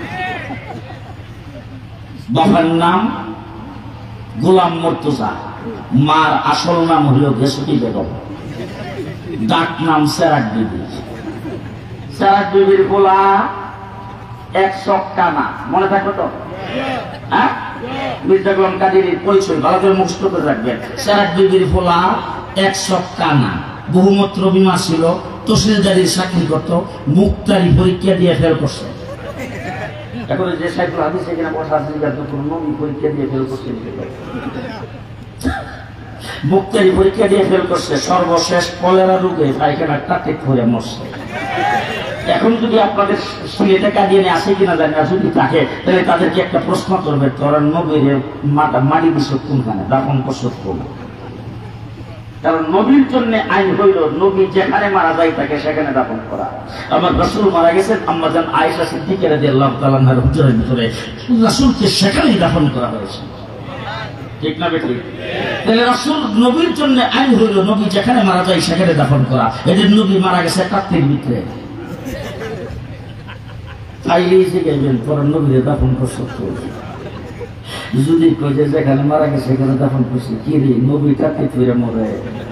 Speaker 1: বাবার নাম গোলাম মুর্তজা, মার আসল নাম হল গেসুটি বেগম, ডাক নাম সেরাক বিবি। সেরাক বিবির পোলা 100 কানা, মনে থাকবে তো? হ্যাঁ, মির্জা গোলাম কাদিরের পরিচয় ভালো করে মুখস্থ করে রাখবেন। সেরাক বিবির পোলা 100 কানা, বহুমূত্র বিমা ছিল, তহসিলদারির চাকরি করত, মুক্তারি পরীক্ষা দিয়ে ফেল করছে। এখন যে সাইকুল হাদিস এখানে বসা আছে, নবী পরীক্ষা দিয়ে ফেল করছে, মুক্তারি পরীক্ষা দিয়ে ফেল করছে, সর্বশেষ কলেরা রোগে পায়খানা টাকে করে মরছে। এখন যদি আপনাদের সিলেটে কাঁদিয়ে আসে কিনা জানি না, যদি থাকে তাহলে তাদেরকে একটা প্রশ্ন করবে, তোরা নবীর মাটি দিস কোনখানে, দাফন করছ কোন? কারণ নবীর জন্য আইন হইল নবী যেখানে মারা যায় তাকে সেখানে দাফন করা। আমার রাসূল মারা গেছেন, আম্মাজান আয়েশা সিদ্দিকা রাদিয়াল্লাহু তাআলা আনহার হুজরার ভিতরে, রাসূলকে সেখানেই দাফন করা হয়েছে, ঠিক না বেটি? তাহলে রাসূল নবীর জন্য আইন হইল নবী যেখানে মারা যায় সেখানে দাফন করা। এদের নবী মারা গেছে কাত্তির ভিতরে, তাইলেই শিখাইবেন তোরা নবীরে দাফন করছো। যদি কই যে যেখানে মারা গেছে সেখানে দাফন করছি, কি রে নবী কাকে ফিরে মরে?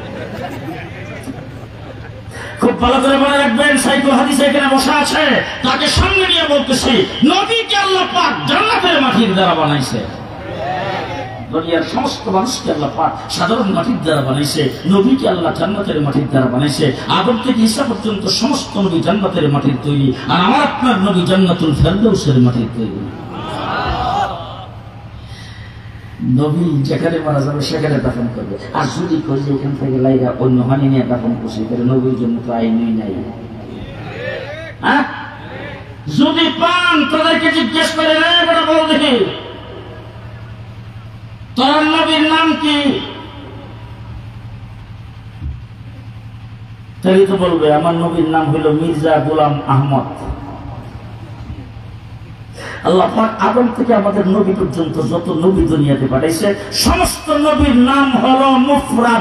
Speaker 1: খুব ভালো করে মনে রাখবেন, সাইকুল হাদিস এখানে বসা আছে, তাকে সামনে নিয়ে বলতেছি, নবীকে আল্লাহ পাক জান্নাতের মাটির দ্বারা বানাইছে। দুনিয়ার সমস্ত মানুষকে আল্লাহ পাক সাধারণ মাটির দ্বারা বানাইছে, নবীকে আল্লাহ জান্নাতের মাটির দ্বারা বানাইছে। আদম থেকে ঈসা পর্যন্ত সমস্ত নবী জান্নাতের মাটির তৈরি, আর আমার আপনার নবী জান্নাতুল ফেরদৌসের মাটির তৈরি। নবী যেখানে মারা যাবে সেখানে দাফন করবে। আর যদি কই যে এখান থেকে লাইগা অন্য হানি নিয়ে দাফন করছে, তাহলে নবীর জন্য তো আইনই নাই। হ্যাঁ, যদি পান তাদেরকে জিজ্ঞেস করে, বল দেখি তোর নবীর নাম কি? তাহলে তো বলবে আমার নবীর নাম হইল মির্জা গোলাম আহমদ। আল্লাহ পাক আদম থেকে আমাদের নবী পর্যন্ত যত নবী দুনিয়াতে পাঠাইছে সমস্ত নবীর নাম হলো মুফরাদ।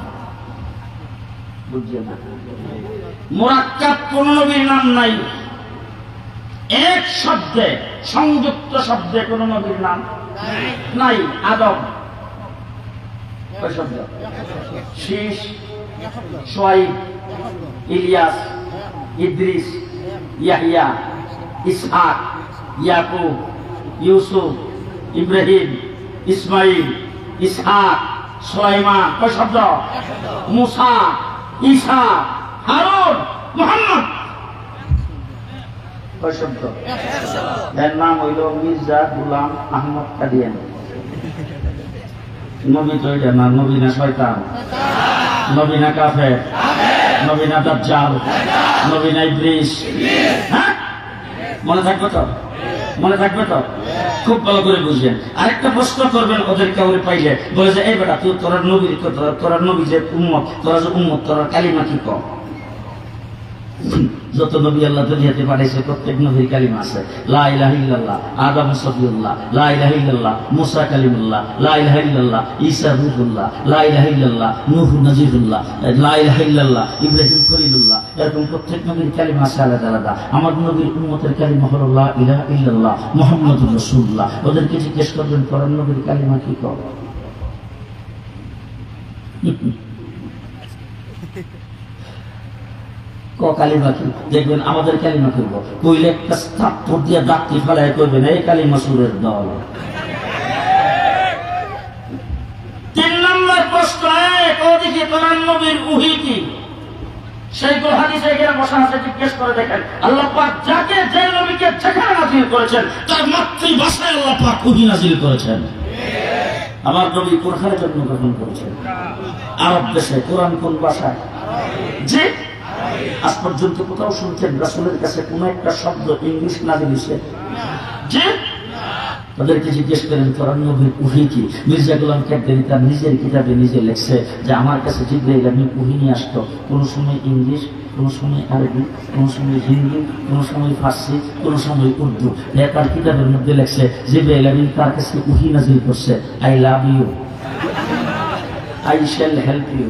Speaker 1: মুরাক্কাব কোন নবীর নাম নাই। এক শব্দে সংযুক্ত শব্দে কোন নবীর নাম নাই। আদম শীষ, শুআইব, ইলিয়াস, ইদ্রিস, ইয়াহইয়া, ইসহাক, ইয়াকুব, ইউসুফ, ইব্রাহিম, ইসমাইল, ইসহাক, সুলাইমান, কয় শব্দ? মুসা, ঈসা, হারুন, মুহাম্মদ, কয় শব্দ? এর নাম হইল মির্জা গোলাম আহমদ কাদিয়ানী। নবী তো এটা না। নবী না শয়তান, নবী না কাফের, নবী না দাজ্জাল, নবী না ইবলিস। হ্যাঁ, মনে থাকবে তো? মনে থাকবে তো? খুব ভালো করে বুঝবেন। আরেকটা প্রশ্ন করবেন ওদের কাউরে পাইলে, বলে যে এই বেটা তুই তোরা নবীর তোরা নবী যে উম্মত, তোরা যে উম্মত, তোরা কালিমা কি কম? যত নবী আল্লাহ দুনিয়াতে পাঠাইছে প্রত্যেক নবীর কালিমা আছে। লা ইলাহা ইল্লাল্লাহ আদম সফিউল্লাহ, লা ইলাহা ইল্লাল্লাহ মুসা কালিমুল্লাহ, লা ইলাহা ইল্লাল্লাহ ঈসা রূহুল্লাহ, লা ইলাহা ইল্লাল্লাহ নূহ নজিরুল্লাহ, লা ইলাহা ইল্লাল্লাহ ইব্রাহিম খলিলুল্লাহ। এরকম প্রত্যেক নবীর কালিমা আছে আলাদা আলাদা। আমার নবীর উম্মতের কালিমা হলো লা ইলাহা ইল্লাল্লাহ মুহাম্মাদুর রাসূলুল্লাহ। ওদেরকে জিজ্ঞেস করবেন কোরআন নবীর কালিমা কি কও? কালিমা কি? দেখবেন আমাদের কালিমা করবো কইলে একটা থাপ্পড় দিয়ে দাঁতটি ফেলায় করবেন এই কালিমা সুরের দল। 3 নম্বর প্রশ্ন, ওদিকে কোরআন নবীর ওহী কি? সেই হাদিসে এখানে বসা আছে, জিজ্ঞেস করে দেখেন। আল্লাহ পাক যাকে যে নবীকে যেখানে নাযিল করেছেন তার মাতৃভাষায় আল্লাহ পাক ওহী নাযিল করেছেন। আমার নবী কোরআনে জন্মগ্রহণ করেছেন আরব দেশে। কোরআন কোন ভাষায়? যে আজ পর্যন্ত কোথাও শুনছেন রাসূলের কাছে কোন একটা শব্দ ইংলিশ না দিয়েছে? যে তাদেরকে জিজ্ঞেস করেন কোরআন নবীর ওহী কি? মির্জা গোলাম কাদিয়ানী তার নিজের কিতাবে নিজে লিখছে যে আমার কাছে জিবরাইল আমিন ওহী নিয়ে আসতো, কোন সময় ইংলিশ, কোন সময় আরবি, কোন সময় হিন্দি, কোন সময় ফার্সি, কোন সময় উর্দু। তার কিতাবের মধ্যে লিখছে জিবরাইল আমিন তার কাছে ওহী নাযিল করছে, I love you, I shall help you.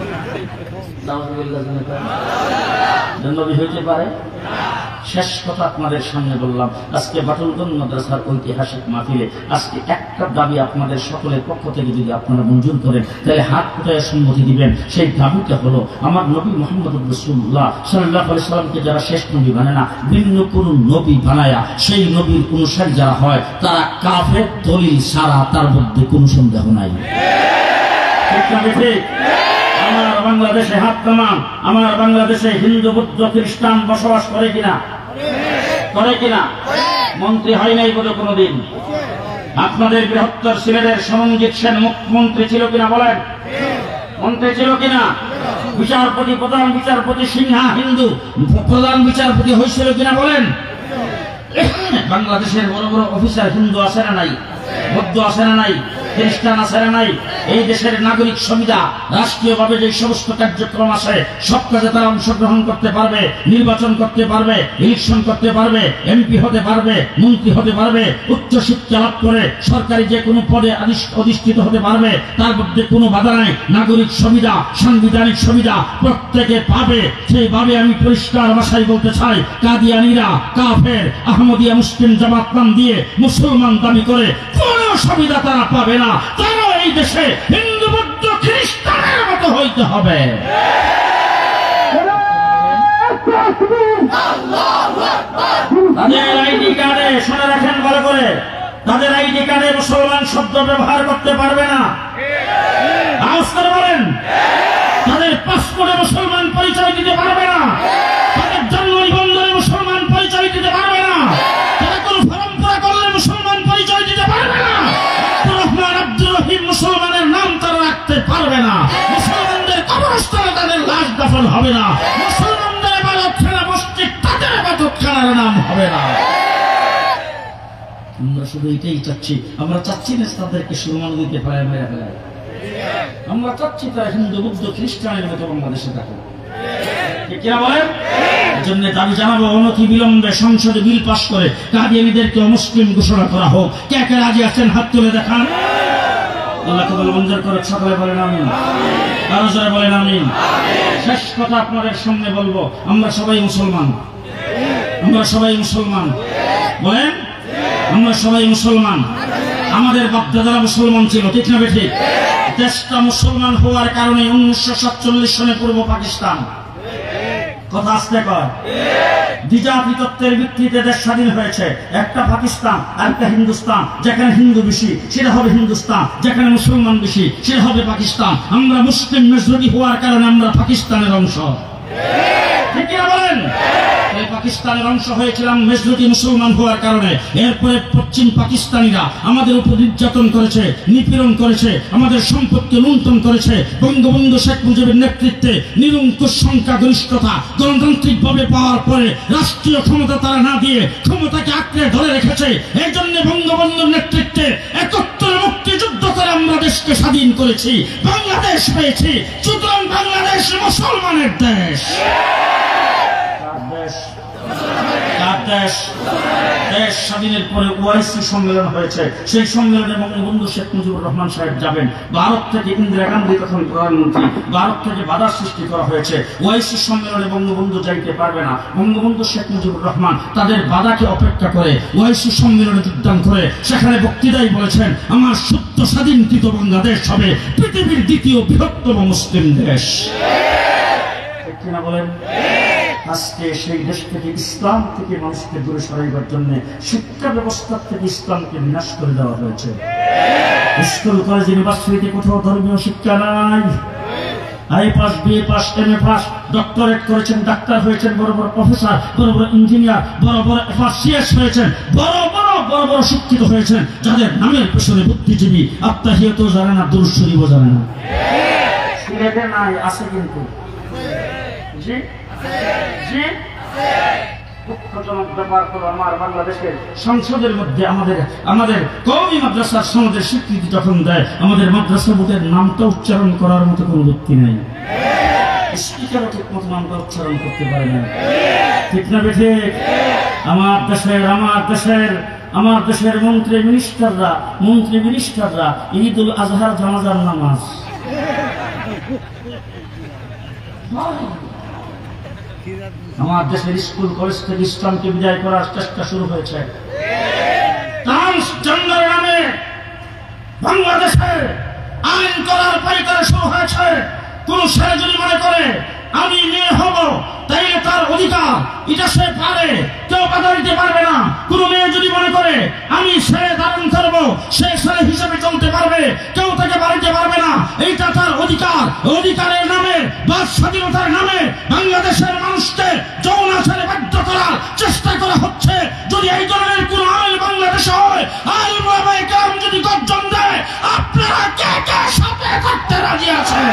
Speaker 1: নবী হইতে পারে? শেষ কথা আপনাদের সামনে বললাম, আজকে বাটুলগঞ্জ মাদ্রাসার ঐতিহাসিক মাহফিলে আজকে একটা দাবি আপনাদের সকলের পক্ষ থেকে যদি আপনারা মঞ্জুর করেন তাহলে হাত উঠায় সম্মতি দিবেন। সেই দাবিটা হলো আমার নবী মুহাম্মদ রাসূলুল্লাহ সাল্লাল্লাহু আলাইহি সাল্লামকে যারা শেষ নবী মানে না, ভিন্ন কোন নবী বানায়া সেই নবীর অনুসারী যারা হয় তারা কাফের, দলিল সারা, তার মধ্যে কোনো সন্দেহ নাই। ঠিক না ঠিক? আমার বাংলাদেশে হাত নামান। আমার বাংলাদেশে হিন্দু, বৌদ্ধ, খ্রিস্টান বসবাস করে কিনা? করে কিনা? মন্ত্রী হয় নাই বলে কোনদিন? আপনাদের বৃহত্তর সিলেটের সমঞ্জিত সেন মুখ্যমন্ত্রী ছিল কিনা বলেন? মন্ত্রী ছিল কিনা? বিচারপতি, প্রধান বিচারপতি সিনহা হিন্দু, প্রধান বিচারপতি হয়েছিল কিনা বলেন? বাংলাদেশের বড় বড় অফিসার হিন্দু আছে না নাই? বৌদ্ধ আছে না নাই? খ্রিস্টান আছে না নাই? এই দেশের নাগরিক সুবিধা রাষ্ট্রীয়ভাবে যে সমস্ত কার্যক্রম আছে সব কাজে তারা অংশগ্রহণ করতে পারবে, নির্বাচন করতে পারবে, ইলেকশন করতে পারবে, এমপি হতে পারবে, মন্ত্রী হতে পারবে, উচ্চ শিক্ষা লাভ করে সরকারি যে কোনো পদে অধিষ্ঠিত হতে পারবে, তার মধ্যে কোনো বাধা নাই। নাগরিক সুবিধা, সাংবিধানিক সুবিধা প্রত্যেকে পাবে। সেইভাবে আমি পরিষ্কার ভাষায় বলতে চাই, কাদিয়ানীরা কাফের, আহমদিয়া মুসলিম জামাত নাম দিয়ে মুসলমান দাবি করে কোন সুবিধা তারা পাবে না। তারা এই দেশে হিন্দু, বৌদ্ধ, খ্রিস্টানের মতো হইতে হবে। তাদের আইডি কার্ডে, শুনে রাখেন ভালো করে, তাদের আইডি কার্ডে মুসলমান শব্দ ব্যবহার করতে পারবে না। আওয়াজ করে বলেন। তাদের পাসপোর্টে মুসলমান পরিচয় দিতে পারবে না। তাদের জন্ম নিবন্ধনে মুসলমান পরিচয় দিতে পারবে না। তারা কোন ফরম পুরা করলে মুসলমান পরিচয় দিতে পারবে না। রহমান, আব্দুর রহিম মুসলমানের নাম তারা রাখতে পারবে না। মুসলমানদের কবরস্থানে তাদের লাশ দাফন হবে না। মুসলমানদের ইবাদতখানা মসজিদ তাদের ইবাদতখানার নাম হবে না। আমরা শুধু এটাই চাচ্ছি, আমরা চাচ্ছি না তাদেরকে সুরমা নদীতে পায়ে মেরে ফেলায়, আমরা চাচ্ছি তারা হিন্দু বুদ্ধ খ্রিস্টানের মতো বাংলাদেশে থাকে। কিনা বলেন? এজন্য দাবি জানাবো অনতি বিলম্বে সংসদে বিল পাস করে কাদিয়ানীদেরকে অমুসলিম ঘোষণা করা হোক। কে কে রাজি আছেন হাত তুলে দেখান। আল্লাহ কবুল মঞ্জুর করে সকলে বলেন আমিন, আরো জোরে বলেন আমিন। শেষ কথা আপনাদের সামনে বলবো, আমরা সবাই মুসলমান, আমরা সবাই মুসলমান, বলেন আমরা সবাই মুসলমান। আমাদের বাপদাদারা মুসলমান ছিল, ঠিক না বেঠিক? দেশটা মুসলমান হওয়ার কারণে 1947 সনে পূর্ব পাকিস্তান, কথা আসতে কর, দ্বিজাতিত্বের ভিত্তিতে দেশ স্বাধীন হয়েছে। একটা পাকিস্তান আর একটা হিন্দুস্তান। যেখানে হিন্দু বেশি সেটা হবে হিন্দুস্তান, যেখানে মুসলমান বেশি সেটা হবে পাকিস্তান। আমরা মুসলিম মেজরিটি হওয়ার কারণে আমরা পাকিস্তানের অংশ, ঠিক না বলেন? পাকিস্তানের অংশ হয়েছিলাম মেজরিটি মুসলমান হওয়ার কারণে। এরপরে পশ্চিম পাকিস্তানিরা আমাদের উপর নির্যাতন করেছে, নিপীড়ন করেছে, আমাদের সম্পদকে লুণ্ঠন করেছে। বঙ্গবন্ধু শেখ মুজিবের নেতৃত্বে নিরঙ্কুশ সংখ্যাগরিষ্ঠতা গণতান্ত্রিক ভাবে পাওয়ার পরে রাষ্ট্রীয় ক্ষমতা তারা না দিয়ে ক্ষমতাকে আঁকড়ে ধরে রেখেছে। এই জন্য বঙ্গবন্ধুর নেতৃত্বে 71 মুক্তিযুদ্ধ করে আমরা দেশকে স্বাধীন করেছি, বাংলাদেশ পেয়েছি। সুতরাং বাংলাদেশ মুসলমানের দেশ। দেশ স্বাধীনের পরে ওআইসি সম্মেলন হয়েছে। সেই সম্মেলনে বঙ্গবন্ধু শেখ মুজিবুর রহমান সাহেব যাবেন। ভারত থেকে ইন্দিরা গান্ধী তখন প্রধানমন্ত্রী, ভারত থেকে বাধা সৃষ্টি করা হয়েছে। ওআইসি সম্মেলনে বঙ্গবন্ধু যাইতে পারবে না। বঙ্গবন্ধু শেখ মুজিবুর রহমান তাদের বাধাকে অপেক্ষা করে ওআইসি সম্মেলনে যোগদান করে সেখানে বক্তৃতায় বলেছেন, আমার সত্য স্বাধীনকৃত বাংলাদেশ হবে পৃথিবীর দ্বিতীয় বৃহত্তম মুসলিম দেশ। ঠিক কিনা বলেন? আজকে সেই দেশ থেকে ইসলাম থেকে মানুষকে দূরে সরাইবার জন্য শিক্ষা ব্যবস্থা থেকে ইসলামকে বিনাশ করে দেওয়া হয়েছে। স্কুল কলেজ ইউনিভার্সিটিতে কোথাও ধর্মীয় শিক্ষা নাই। I pass, BA pass, MA pass, doctorate করেছেন, ডাক্তার হয়েছেন, বড় বড় প্রফেসর, বড় বড় ইঞ্জিনিয়ার, বড় বড় সিএস হয়েছেন, বড় বড় শিক্ষিত হয়েছেন, যাদের নামের পেছনে বুদ্ধিজীবী আত্মাহিয়ত জানে না, দুরূদ শরীফও জানে না। সিলেটে নাই, আছে কিন্তু। জি জি, দুঃখজনক ব্যাপার হলো আমার বাংলাদেশের সংসদের মধ্যে আমাদের কওমি মাদ্রাসার সমাজের স্বীকৃতি যখন দেয়, আমাদের মাদ্রাসা বোর্ডের নামটা উচ্চারণ করার মতো কোনো ব্যক্তি নেই। স্পিকারও ঠিক মতো নামটা উচ্চারণ করতে পারে না, ঠিক না বেঠে? আমার দেশের মন্ত্রী মিনিস্টাররা ঈদুল আজহার জানাজার নামাজ আমার দেশের স্কুল কলেজ থেকে ইসলামকে বিদায় করার চেষ্টা শুরু হয়েছে। ট্রান্সজেন্ডার নামে বাংলাদেশে আইন করার পরিকল্পনা শুরু হয়েছে। কোন ছেলে যদি মনে করে আমি মেয়ে হব, তাইলে তার অধিকার, এটা সে পারে, কেউ বাধা দিতে পারবে না। কোন মেয়ে যদি মনে করে আমি ছেলে ধারণ করবো, সে ছেলে হিসেবে চলতে পারবে, কেউ তাকে বাড়িতে পারবে না। এইটা তার অধিকার। অধিকারের নামে বা স্বাধীনতার নামে বাংলাদেশের মানুষকে যৌনাচারে বাধ্য করার চেষ্টা করা হচ্ছে। যদি এই ধরনের কোন আইন বাংলাদেশে হয়, আইন যদি গর্জন দেয়, আপনারা কে কে সাথে করতে রাজি আছেন?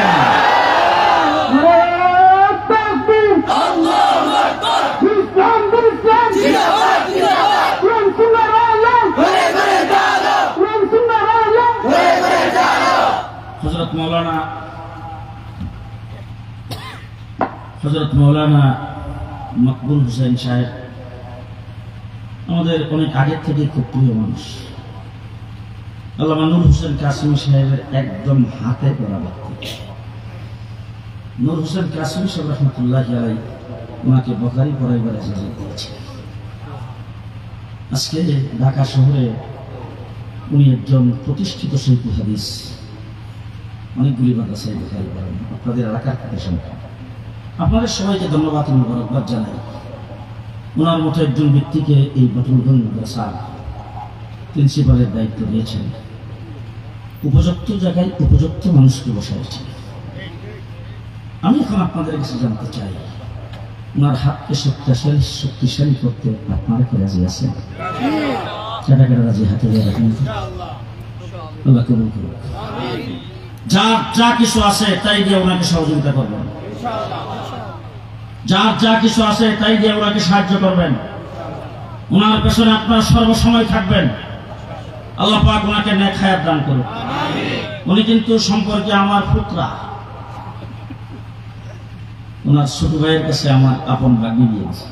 Speaker 1: হযরত মাওলানা মকবুল হোসেন সাহেব আমাদের অনেক আগের থেকে খুব প্রিয় মানুষ। আল্লামা নূর হোসেন কাসেমী সাহেবের একদম হাতে করা ব্যক্তি। নূর হোসেন কাসেমী সাহেব রহমতুল্লাহি আলাইহি ওনাকে বুখারী পড়াইবার ইজাজত দিয়েছে। আজকে ঢাকা শহরে উনি একজন প্রতিষ্ঠিত শৈখুল হাদিস, অনেকগুলি মাদ্রাসায় বুখারী পড়ান। আপনাদের এলাকার থেকে সংখ্যা। আপনাদের সবাইকে ধন্যবাদ ও মোবারকবাদ জানাই। ওনার মতো একজন ব্যক্তিকে এই বটুলগঞ্জ মাদ্রাসার প্রিন্সিপালের দায়িত্ব দিয়েছেন। উপযুক্ত জায়গায় উপযুক্ত মানুষকে বসাইছেন। আমি এখন আপনাদের কাছে জানতে চাই, ওনার হাতকে শক্তিশালী করতে আপনারা কি রাজি আছেন? কেটা রাজি? হাতে দিয়ে রাখেন। আল্লাহ কবুল করুন। যার যা কিছু আছে তাই দিয়ে ওনাকে সহযোগিতা করবেন। যার যা কিছু আছে তাই দিয়ে ওনাকে সাহায্য করবেন। ওনার পেছনে আপনারা সর্বসময় থাকবেন। আল্লাহ পাক ওনাকে নেক হায়াত দান করুন। উনি কিন্তু সম্পর্কে আমার পুত্রা, ওনার ছোট ভাইয়ের কাছে আমার আপন ভাগ্নি দিয়েছে,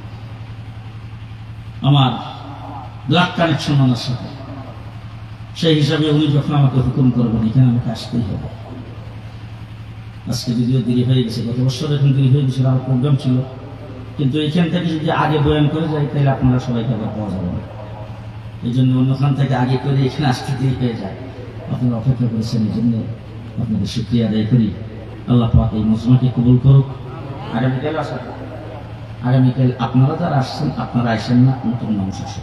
Speaker 1: আমার ব্লাড কানেকশন ওনার সাথে। সেই হিসাবে উনি যখন আমাকে হুকুম করবেন এখানে আমাকে আসতেই হবে। আজকে যদিও দেরি হয়ে গেছে, গত বছর এখন দেরি হয়ে গেছিল, আমার প্রোগ্রাম ছিল, কিন্তু এখান থেকে যদি আগে বয়ান করে যাই তাহলে আপনারা সবাইকে আবার পাওয়া যাবে না। এই জন্য অন্যখান থেকে আগে করে এখানে আসতে দেরি হয়ে যায়। আপনারা অপেক্ষা করেছেন, এই জন্য আপনাদের শুকরিয়া আদায় করি। আল্লাহ পাক এই মজমাকে কবুল করুক। আগামীকাল আসেন, আগামীকাল আপনারা যারা আসছেন আপনারা আসেন না, নতুন মানুষ আসেন,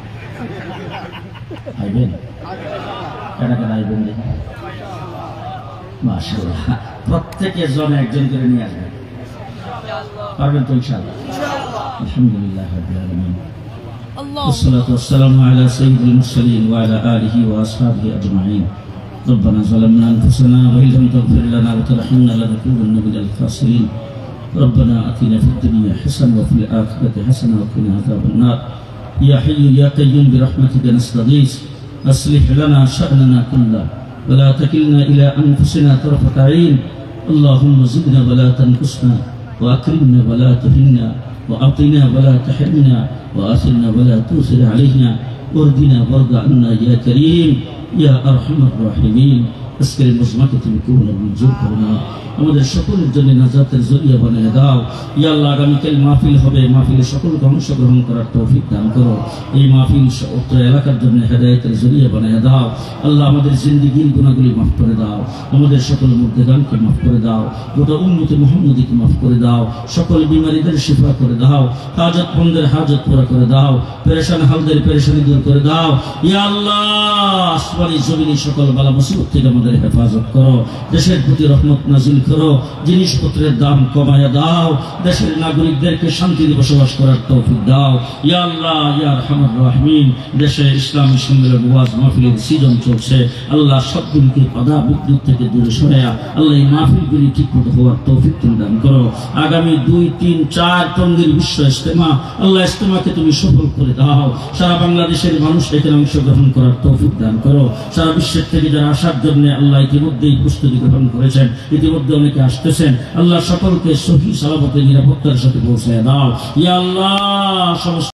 Speaker 1: আইবেন কেনা কেনা আইবেন দেখি। মাশাআল্লাহ, প্রত্যেকে জনে একজন করে নিয়ে আসবেন, পারবেন তো ইনশাআল্লাহ? আলহামদুলিল্লাহ রাব্বিল আলামিন, والصلاة والسلام على سيد المرسلين وعلى آله وأصحابه أجمعين. ربنا ظلمنا أنفسنا وإن لم تغفر لنا وترحمنا لنكونن من الخاسرين. ربنا آتنا في الدنيا حسنة وفي الآخرة حسنة وقنا عذاب النار. يا حي يا قيوم برحمتك نستغيث، أصلح لنا شأننا كله ولا تكلنا إلى أنفسنا طرفة عين. اللهم زدنا ولا تنقصنا، وأكرمنا ولا تهنا، وأعطنا ولا تحرمنا، وآثرنا ولا تؤثر علينا، واردنا وارض عنا يا كريم يا أرحم الراحمين. আজকের মজমাকে তুমি কবুল এবং মঞ্জুর করো না, আমাদের সকলের জন্য নাজাতের জরিয়া বানিয়ে দাও। ইয়া আল্লাহ, আগামীকাল মাহফিল হবে, মাহফিলে সকলকে অংশগ্রহণ করার তৌফিক দান করো। এই মাহফিল উত্তর এলাকার জন্য হেদায়েতের জরিয়া বানিয়ে দাও। আল্লাহ, আমাদের জিন্দেগীর গুনাহগুলি মাফ করে দাও, আমাদের সকল মুর্দেগানকে মাফ করে দাও, গোটা উম্মতে মুহাম্মদীকে মাফ করে দাও, সকল বিমারীদের শিফা করে দাও, হাজতমন্দের হাজত পুরা করে দাও, পেরেশান হালদের পেরেশানি দূর করে দাও। ইয়া আল্লাহ, আসমানি জমিনি সকল বালা মুসিবত থেকে আমাদের হেফাজত করো, দেশের প্রতি রহমত নাজিল করো, জিনিসপত্রের দাম কমায়া দাও, দেশের নাগরিকদেরকে শান্তিতে বসবাস করার তৌফিক দাও। ইয়া আল্লাহ ইয়া আরহামার রাহিমিন, দেশে ইসলামী সম্মেলন ওয়াজ মাহফিলের সিজন চলছে, আল্লাহ সবগুলিকে বাধা বিঘ্ন থেকে দূরে সরায়া আল্লাহ এই মাহফিলগুলি ঠিকমতো হওয়ার তৌফিক তুমি দান করো। আগামী 2, 3, 4 টঙ্গীর বিশ্ব ইজতেমা, আল্লাহ ইজতেমাকে তুমি সফল করে দাও। সারা বাংলাদেশের মানুষ এখানে অংশগ্রহণ করার তৌফিক দান করো। সারা বিশ্বের থেকে যারা আসার জন্য আল্লাহ ইতিমধ্যেই প্রস্তুতি গ্রহণ করেছেন, ইতিমধ্যে অনেকে আসতেছেন, আল্লাহ সকলকে সহি সালামতে নিরাপত্তার সাথে পৌঁছায় দাও। ইয়া আল্লাহ, সমস্ত